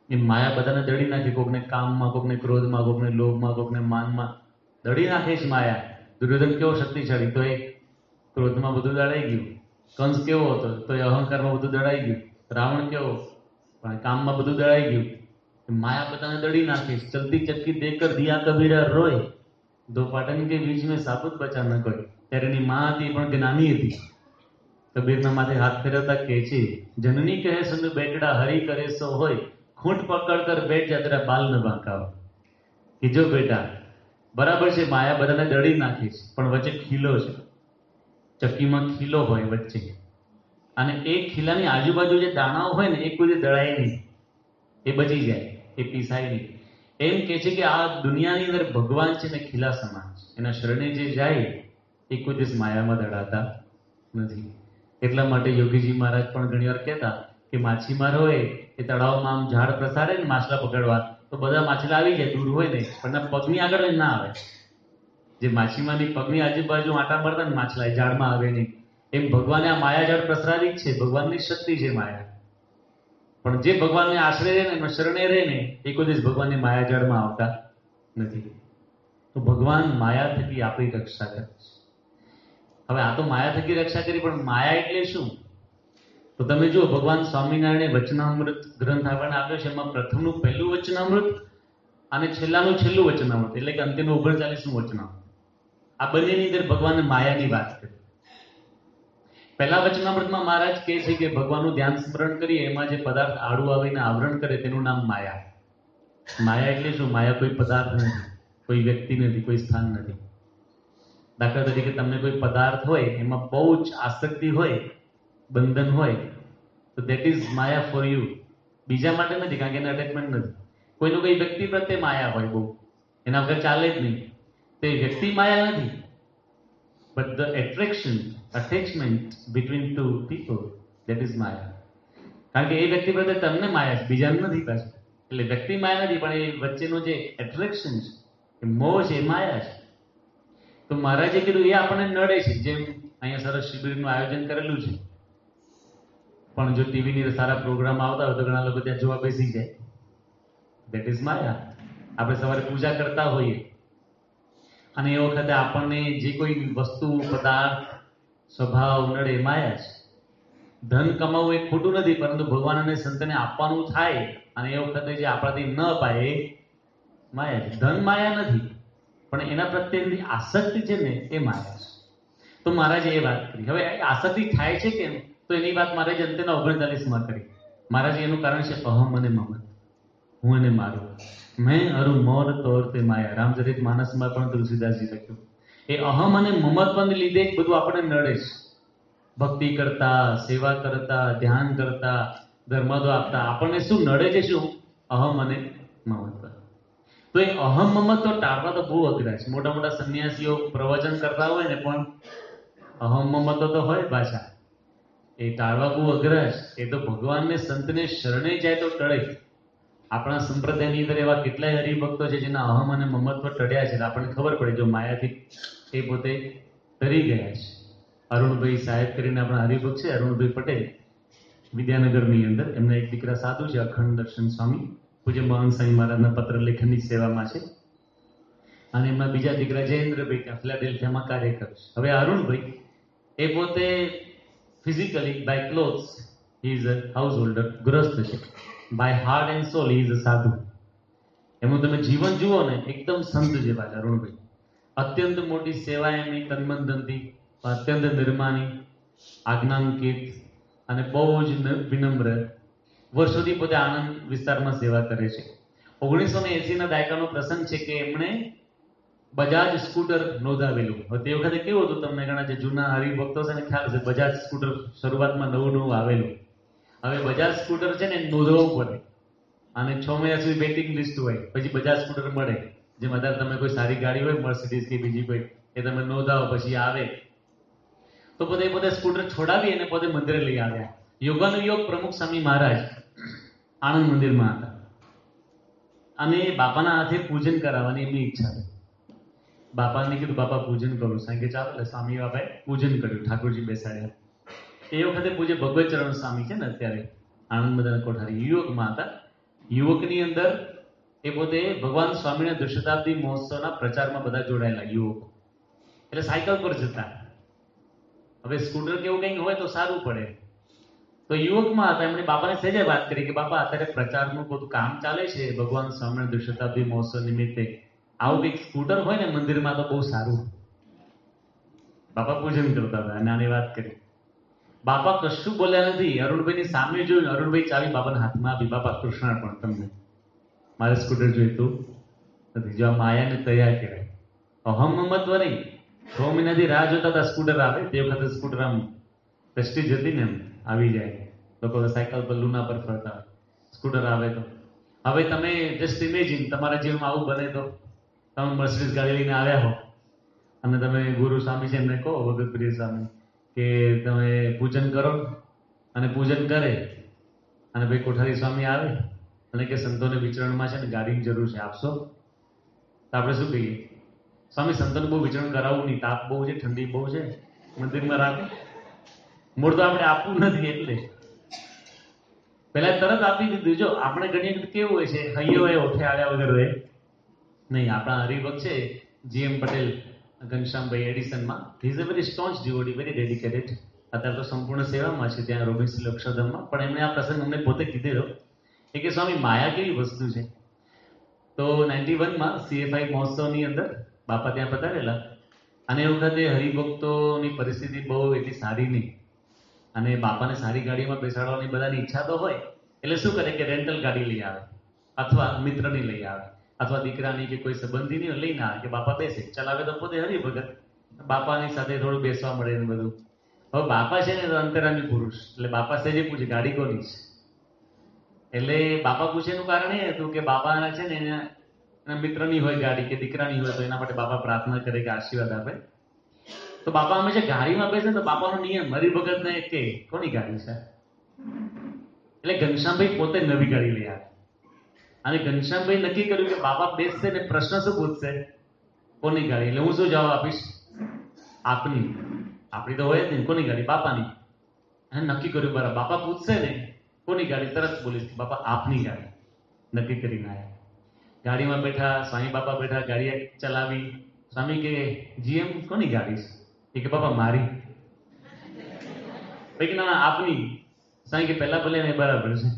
એ માયા બધાને દળી નાખે. કોકને કામમાં, કોકને ક્રોધમાં, કોકને લોભમાં, કોકને માનમાં દળી નાખે છે માયા. દુર્યોધન કેવો શક્તિશાળી, તો એ ક્રોધમાં બધું દળાઈ ગયું. કંસ કેવો હતો, તો એ અહંકારમાં બધું દળાઈ ગયું. રાવણ કેવો, પણ કામમાં બધું દળાઈ ગયું. માયા બધાને દળી નાખે. ચલતી ચક્કી દેકર દિયા કબીરા રોય, દો પાટન કે બીચ મેં સાબુત બચા ન કોઈ. ત્યારે એની માં હતી પણ જ્ઞાની હતી. કબીરના માથે હાથ ફેરવતા કહે છે, જનની કહે સુન બેટડા હરી કરે સો હોય, ખૂંટ પકડ કર બેઠ જા તેરા બાલ ન બાંકાવ. કે જો બેટા, બરાબર છે માયા બધાને દળી નાખી છે, પણ વચ્ચે ખીલો છે. ચક્કીમાં ખીલો હોય વચ્ચે, અને એ ખીલાની આજુબાજુ જે દાણાઓ હોય ને એ કોઈ દળાય નહીં, એ બચી જાય, એ પીસાય નહીં. એમ કે છે કે આ દુનિયાની અંદર ભગવાન છે ને ખીલા સમાન છે. એના શરણે જે જાય એ કોઈ દિવસ માયામાં દળાતા નથી. એટલા માટે યોગીજી મહારાજ પણ ઘણી વાર કહેતા કે માછીમાર હોય એ તળાવમાં આમ ઝાડ પ્રસારે ને માછલા પકડવા, તો બધા માછલા આવી જાય, દૂર હોય ને, પણ પગની આગળ ના આવે. જે માછીમારની પગની આજુબાજુ આટા મારતા ને માછલા, એ ઝાડમાં આવે નહીં. એમ ભગવાને આ માયા ઝાડ પ્રસરાવી જ છે. ભગવાનની શક્તિ છે માયા. પણ જે ભગવાનને આશરે રહે ને, એમાં શરણે રહે ને, એ કોઈ દિવસ ભગવાનની માયા ઝાડમાં આવતા નથી. તો ભગવાન માયા થકી આપણી રક્ષા કરે છે. હવે આ તો માયા થકી રક્ષા કરી, પણ માયા એટલે શું? તો તમે જુઓ, ભગવાન સ્વામિનારાયણે વચનામૃત ગ્રંથ આપણને આપ્યો છે. એમાં પ્રથમનું પહેલું વચનામૃત અને છેલ્લાનું છેલ્લું વચનામૃત, એટલે કે અંતિમનું ઓગણચાલીસનું વચનામૃત. આ બંનેની અંદર ભગવાને માયાની વાત કરી. પહેલા વચનામૃતમાં મહારાજ કહે છે કે ભગવાનનું ધ્યાન સ્મરણ કરીએ, એમાં જે પદાર્થ આડું આવીને આવરણ કરે તેનું નામ માયા. માયા એટલે શું? માયા કોઈ પદાર્થ નથી, કોઈ વ્યક્તિ નથી, કોઈ સ્થાન નથી. દાખલા તરીકે તમને કોઈ પદાર્થ હોય, એમાં બહુ જ આસક્તિ હોય, બંધન હોય, તો that is maya for you. બીજા માટે નથી, કારણ કે એને અટેચમેન્ટ નથી. કોઈનું કોઈ વ્યક્તિ પ્રત્યે માયા હોય બહુ, એના વગર ચાલે જ નહીં, તે વ્યક્તિ માયા નથી. But the attraction, attachment between two people, that is maya. કારણ કે એ વ્યક્તિ પ્રત્યે તમને માયા છે, બીજાને નથી પાછું. એટલે વ્યક્તિ માયા નથી, પણ એ વચ્ચેનું જે એટ્રેક્શન છે, એ મોહ છે, એ માયા છે. તો મહારાજે કીધું એ આપણને નડે છે. જેમ અહીંયા સરસ શિબિરનું આયોજન કરેલું છે, પણ જો ટીવીની સારા પ્રોગ્રામ આવતા હોય તો ઘણા લોકો ત્યાં જોવા બેસી જાય. That is maya. આપણે સવારે પૂજા કરતા હોઈએ અને એ વખતે આપણને જે કોઈ વસ્તુ, પદાર્થ, સ્વભાવ નડે, માયા છે. ધન કમાવવું એ ખોટું નથી, પરંતુ ભગવાન અને સંતને આપવાનું થાય અને એ વખતે જે આપણાથી ન અપાય એ માયા છે. ધન માયા નથી, પણ એના પ્રત્યેની આસક્તિ છે ને, એ માયા છે. તો મહારાજે એ વાત કરી. હવે આસક્તિ થાય છે કેમ? તો એની વાત મહારાજે અંતેના ઓગણચાલીસમાં કરી. મહારાજે એનું કારણ છે અહમ અને મમત, હું અને મારું. મેં અરુ મોર તોર તે માયા. રામચરિત માનસમાં પણ તુલસીદાસજી લખ્યું. એ અહમ અને મમત્વને લીધે જ બધું આપણને નડે છે. ભક્તિ કરતા, સેવા કરતા, ધ્યાન કરતા, ધર્મદો આપતા આપણને શું નડે છે? શું? અહમ અને મમત્વ. તો એ અહમ મમત્વ ટાળવા તો બહુ અઘરા છે. મોટા મોટા સંન્યાસીઓ પ્રવચન કરતા હોય ને, પણ અહમ મમત્વ તો હોય પાછા, એ ટાળવા બહુ અઘરા છે. એ તો ભગવાનને સંતને શરણે જાય તો ટળે. આપણા સંપ્રદાયની અંદર એવા કેટલાય હરિભક્તો છે જેના અહમ અને મમત્વ ટળ્યા છે. આપણને ખબર પડે જો માયાથી એ પોતે તરી ગયા છે. અરુણભાઈ સાહેબ કરીને આપણા હરિભક્ત છે, અરુણભાઈ પટેલ, વિદ્યાનગરની અંદર. એમના એક દીકરા સાધુ છે, અખંડ દર્શન સ્વામી, પૂજ્ય મહંત સ્વામી મહારાજના પત્ર લેખનની સેવામાં છે. અને એમના બીજા દીકરા જયેન્દ્રભાઈ ત્યાં ફિલાડેલ્ફિયામાં કાર્ય કરે છે. હવે અરુણભાઈ એ પોતે physically by clothes he is a householder, ગ્રસ્ત છે. By heart and soul he is a sadhu. એમનું તમે જીવન જુઓ ને, એકદમ સંત જેવા છે અરુણભાઈ. અત્યંત મોટી સેવા એમની તનમન ધનથી, અત્યંત નિર્માની, આજ્ઞાંકિત અને બહુ જ વિનમ્ર. વર્ષોથી પોતે આણંદ વિસ્તારમાં સેવા કરે છે. ઓગણીસો ને એસી ના દાયકાનો પ્રસંગ છે કે એમણે બજાજ સ્કૂટર નોંધાવેલું. તે વખતે કેવું હતું, તમને ઘણા જે જૂના હરિભક્તો છે ને ખ્યાલ છે, બજાજ સ્કૂટર શરૂઆતમાં નવું નવું આવેલું. હવે બજાજ સ્કૂટર છે ને નોંધવું પડે અને છ મહિના સુધી વેઇટિંગ લિસ્ટ હોય, પછી બજાજ સ્કૂટર મળે. જેમ અત્યારે તમે કોઈ સારી ગાડી હોય, મર્સિડીઝ કે બીજી કોઈ, એ તમે નોંધાવો પછી આવે. તો પોતે પોતે સ્કૂટર છોડાવી અને પોતે મંદિરે લઈ આવ્યા. યોગાનુયોગ પ્રમુખ સ્વામી મહારાજ આણંદ મંદિરમાં હતા અને બાપાના હાથે પૂજન કરાવવાની એમની ઈચ્છા હતી. બાપાને કીધું બાપા પૂજન કરું. સાંઈ કે ચાલો. એટલે સ્વામી બાપાએ પૂજન કર્યું, ઠાકોરજી બેસાડ્યા. એ વખતે પૂજ્ય ભગવત ચરણ સ્વામી છે ને અત્યારે આણંદ મદાના કોઠારી યુવકમાં હતા. યુવકની અંદર એ પોતે ભગવાન સ્વામીના દ્વિશતાબ્દી મહોત્સવના પ્રચારમાં બધા જોડાયેલા યુવકો, એટલે સાયકલ પર જતા. હવે સ્કૂટર કેવું કંઈક હોય તો સારું પડે. તો યુવકમાં હતા, એમણે બાપાને સહેજે વાત કરી કે બાપા અત્યારે પ્રચારનું બધું કામ ચાલે છે ભગવાન સ્વામીના દ્વિશતાબ્દી મહોત્સવ નિમિત્તે, આવું કંઈક સ્કૂટર હોય ને મંદિરમાં તો બહુ સારું. બાપા પૂજન કરતા હતા અને આની વાત કરી. બાપા કશું બોલ્યા નથી. અરુણભાઈની સામે જોયું, અરુણભાઈ ચાવી બાપાના હાથમાં આપી, બાપા કૃષ્ણાર્પણ તમને, મારે સ્કૂટર જોઈતું નથી. જો આ માયાને તૈયાર કહેવાય. અહમ મમત્વ નહીં. છ મહિનાથી રાહ જોતા હતા સ્કૂટર આવે તે વખતે. સ્કૂટર આમ પ્રેસ્ટીજ હતી ને એમ આવી જાય. લોકો સાયકલ પર લુના પર ફરતા હોય, સ્કૂટર આવે તો. હવે તમે જસ્ટ ઇમેજિન તમારા જીવનમાં આવું બને તો તમે મર્સિડીઝ ગાડી લઈને આવ્યા હો અને તમે ગુરુ સ્વામી છે એમને કહો, ભગત પ્રિય સ્વામી, કે તમે પૂજન કરો, અને પૂજન કરે અને ભાઈ કોઠારી સ્વામી આવે અને કે સંતોને વિચરણમાં છે ને ગાડીની જરૂર છે, આપશો? તો આપણે શું કહીએ? સ્વામી સંતોને બહુ વિચરણ કરાવવું નહીં, તાપ બહુ છે, ઠંડી બહુ છે, મંદિરમાં રાખો. મૂળ તો આપણે આપવું નથી એટલે પહેલા તરત આપી દીધું. જો આપણે ઘણી વખત કેવું હોય છે, હૈયો હોય ઓઠે આવ્યા વગર રહે નહીં. આપણા હરિભક્ત છે જીએમ પટેલ, ઘનશ્યામભાઈ એડિસનમાં, he is a very staunch devotee, very dedicated. અત્યારે તો સંપૂર્ણ સેવામાં છે ત્યાં રોબિન્સન અક્ષરધામમાં. પણ એમણે આ પ્રસંગ અમને પોતે કીધેલો એ કે સ્વામી માયા કેવી વસ્તુ છે. તો નાઇન્ટી વનમાં સીએફઆઈ મહોત્સવની અંદર બાપા ત્યાં પધારેલા અને એ વખતે હરિભક્તોની પરિસ્થિતિ બહુ એટલી સારી નહીં અને બાપાને સારી ગાડીમાં બેસાડવાની બધાની ઈચ્છા તો હોય, એટલે શું કરે કે રેન્ટલ ગાડી લઈ આવે અથવા મિત્રની લઈ આવે અથવા દીકરાની કે કોઈ સંબંધીની લઈને આવે કે બાપા બેસે, ચલાવે તો પોતે હરિભગત, બાપાની સાથે થોડું બેસવા મળે ને બધું. હવે બાપા છે ને તો અંતરામી પુરુષ, એટલે બાપા સેજે પૂછે ગાડી કોની છે? એટલે બાપા પૂછેનું કારણ એ હતું કે બાપાના છે ને એના મિત્રની હોય ગાડી કે દીકરાની હોય તો એના માટે બાપા પ્રાર્થના કરે કે આશીર્વાદ આપે. તો બાપા હંમેશા ગાડીમાં બેસે તો બાપાનો નિયમ હરિભગત ને કે કોની ગાડી છે? એટલે ઘનશ્યામભાઈ પોતે નવી ગાડી લઈ આવે અને ઘનશ્યામભાઈ નક્કી કર્યું કે બાપા બેસશે ને પ્રશ્ન શું પૂછશે? કોની ગાડી? એટલે હું શું જવાબ આપીશ? આપની. આપણી તો હોય જ નહીં, કોની ગાડી? બાપાની. અને નક્કી કર્યું બરાબર, બાપા પૂછશે ને કોની ગાડી, તરત બોલીશ બાપા આપની ગાડી. નક્કી કરીને આવ્યા. ગાડીમાં બેઠા, સ્વામી બાપા બેઠા, ગાડી ચલાવી. સ્વામી કે જીએમ કોની ગાડી છે? એ કે બાપા મારી. ભાઈ કે ના ના આપની. સ્વામી કે પહેલા બોલે ને બરાબર છે.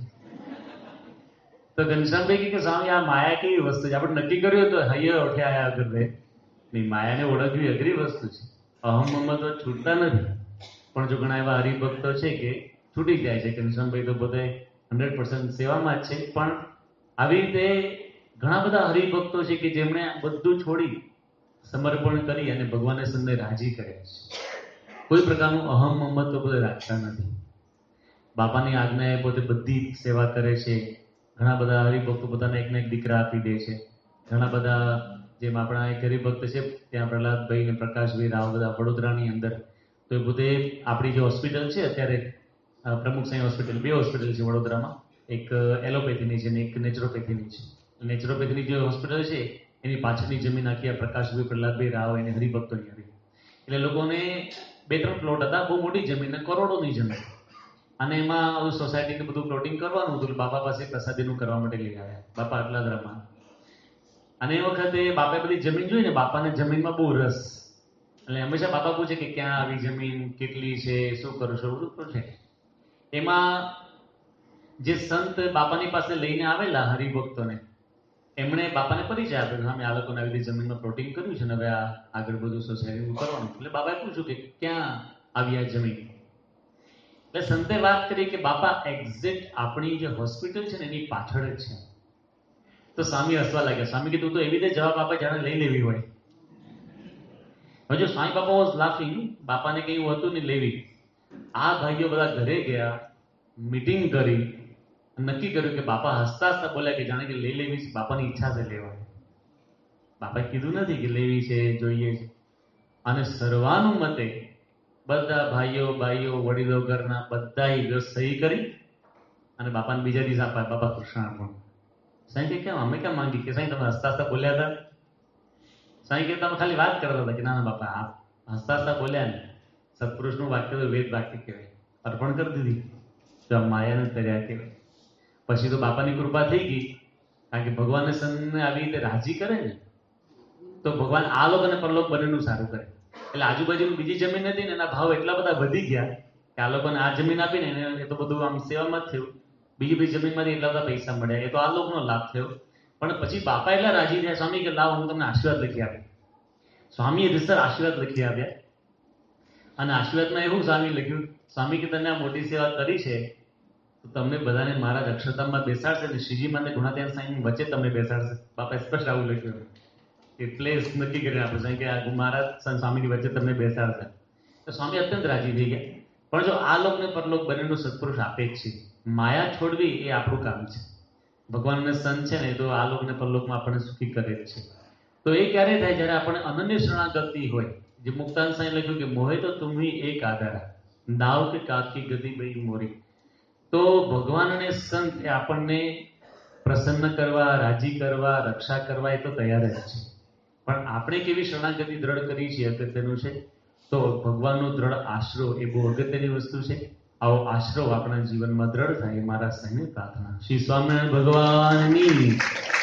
તો ઘનશ્યામભાઈ કે સ્વામી આ માયા કેવી વસ્તુ છે? આપણે નક્કી કર્યું તો હૈયે ઓઠે આયા વગર રહે નહીં. માયાને ઓળખવી અઘરી વસ્તુ છે. અહમ મમત્વ છૂટતા નથી, પણ જો ઘણા એવા હરિભક્તો છે કે છૂટી જાય છે. ઘનશ્યામભાઈ તો પોતે હંડ્રેડ પર્સન્ટ સેવામાં જ છે, પણ આવી રીતે ઘણા બધા હરિભક્તો છે કે જેમણે બધું છોડી સમર્પણ કરી અને ભગવાનને સૌને રાજી કર્યા છે. કોઈ પ્રકારનું અહમ મમત્વ પોતે રાખતા નથી. બાપાની આજ્ઞાએ પોતે બધી સેવા કરે છે. ઘણા બધા હરિભક્તો પોતાને એક ને એક દીકરા આપી દે છે. ઘણા બધા જેમ આપણા એક હરિભક્ત છે ત્યાં પ્રહલાદભાઈ ને પ્રકાશભાઈ રાવ, બધા વડોદરાની અંદર. તો એ પોતે આપણી જે હોસ્પિટલ છે અત્યારે પ્રમુખ સાંઈ હોસ્પિટલ, બે હોસ્પિટલ છે વડોદરામાં, એક એલોપેથીની છે ને એક નેચરોપેથીની છે. નેચરોપેથીની જે હોસ્પિટલ છે એની પાછળની જમીન આખી પ્રકાશભાઈ પ્રહલાદભાઈ રાવ એને હરિભક્તોની હતી. એટલે લોકોને બે ત્રણ પ્લોટ હતા, બહુ મોટી જમીન, કરોડોની જમીન, અને એમાં સોસાયટીને બધું પ્લોટિંગ કરવાનું હતું. બાપા પાસે પ્રસાદીનું કરવા માટે લઈ આવ્યા બાપા અટલાદરામાં. અને એ વખતે બાપાએ બધી જમીન જોઈ ને બાપાને જમીનમાં બહુ રસ, એટલે હંમેશા બાપા પૂછે કે ક્યાં આવી જમીન, કેટલી છે, શું કરું છું, બધું પૂછે. એમાં જે સંત બાપાની પાસે લઈને આવેલા હરિભક્તોને એમણે બાપાને પરિચય આપ્યો, અમે આ લોકોને આવી રીતે જમીનમાં પ્લોટિંગ કર્યું છે ને હવે આ આગળ બધું સોસાયટીનું કરવાનું. એટલે બાપાએ પૂછ્યું કે ક્યાં આવી આ જમીન? એટલે સંતે વાત કરી કે બાપા એક્ઝેક્ટ આપણી જે હોસ્પિટલ છે ને એની પાછળ જ છે. તો સ્વામી હસવા લાગ્યા. સ્વામી કીધું તો એવી રીતે જવાબ આપે જાણે લઈ લેવી હોય. હજુ સ્વામી બાપા વોઝ લાફિંગ, બાપાને કઈ એવું હતું નહીં લેવી. આ ભાઈઓ બધા ઘરે ગયા, મીટિંગ કરી, નક્કી કર્યું કે બાપા હસતા હસતા બોલ્યા કે જાણે કે લઈ લેવી છે, બાપાની ઈચ્છા છે લેવાની. બાપાએ કીધું નથી કે લેવી છે, જોઈએ છે. અને સર્વાનુમતે બધા ભાઈઓ ભાઈઓ વડીલો ઘરના બધા સહી કરી અને બાપાને બીજા દિવસ આપા, બાપા કૃષ્ણાર્પણ. સાંઈ કે કેમ અમે કેમ માંગી? કે સાંઈ તમે હસતા હસતા બોલ્યા હતા. સાંઈ કે તમે ખાલી વાત કરતા હતા. કે ના ના બાપા આપ હસતા હસતા બોલ્યા ને, સત્પુરુષનું વાક્ય તો વેદ વાક્ય કહેવાય, અર્પણ કરી દીધી. તો આ માયાને તર્યા કહેવાય. પછી તો બાપાની કૃપા થઈ ગઈ, કારણ કે ભગવાનને સંતને આવી રીતે રાજી કરે ને તો ભગવાન આ લોક અને પરલોક બંનેનું સારું કરે. એટલે આજુબાજુ બીજી જમીન હતી ને એના ભાવ એટલા બધા વધી ગયા કે આ લોકોને આ જમીન આપીને એને એ તો બધું આમ સેવામાં જ થયું. બીજી બીજી જમીનમાંથી એટલા બધા પૈસા મળ્યા, એ તો આ લોકનો લાભ થયો. પણ પછી બાપા એટલા રાજી થયા, સ્વામી કે લાવ હું તમને આશીર્વાદ લખી આપ્યો. સ્વામીએ રીતસર આશીર્વાદ લખી આપ્યા. અને આશીર્વાદમાં એવું સ્વામી લખ્યું, સ્વામી કે તને આ મોટી સેવા કરી છે તો તમને બધાને મારા જ અક્ષરધામમાં બેસાડશે ને શ્રીજી માને ગુણાત્યાન સાંઈની વચ્ચે તમને બેસાડશે. બાપાએ સ્પષ્ટ આવું લખ્યું. એટલે નક્કી કરીને આપણે કે આ મારા સ્વામીની વચ્ચે તમને બેસાડશે. તો સ્વામી અત્યંત રાજી થઈ ગયા. પણ જો આ લોક ને પરલોક બંનેનો સત્પુરુષ આપે જ છે. માયા છોડવી એ આપણું કામ છે. ભગવાનને સંત છે ને તો આ લોક ને પરલોકમાં આપણને સુખી કરે જ છે. તો એ ક્યારે થાય? જ્યારે આપણે અનન્ય શરણાગતિ હોય. જે મુક્તાન સાંઈ લખ્યું કે મોહે તો તુમ્હી એક આધારા, નાવ કે કાકી ગતિ બઈ મોરી. તો ભગવાન અને સંત એ આપણને પ્રસન્ન કરવા, રાજી કરવા, રક્ષા કરવા એ તો તૈયાર જ છે. પણ આપણે કેવી શરણાગતિ દ્રઢ કરી છે અગત્યનું છે. તો ભગવાનનો દ્રઢ આશરો એ બહુ અગત્યની વસ્તુ છે. આવો આશરો આપણા જીવનમાં દ્રઢ થાય એ મારા સાંઈની પ્રાર્થના. શ્રી સ્વામિનારાયણ ભગવાનની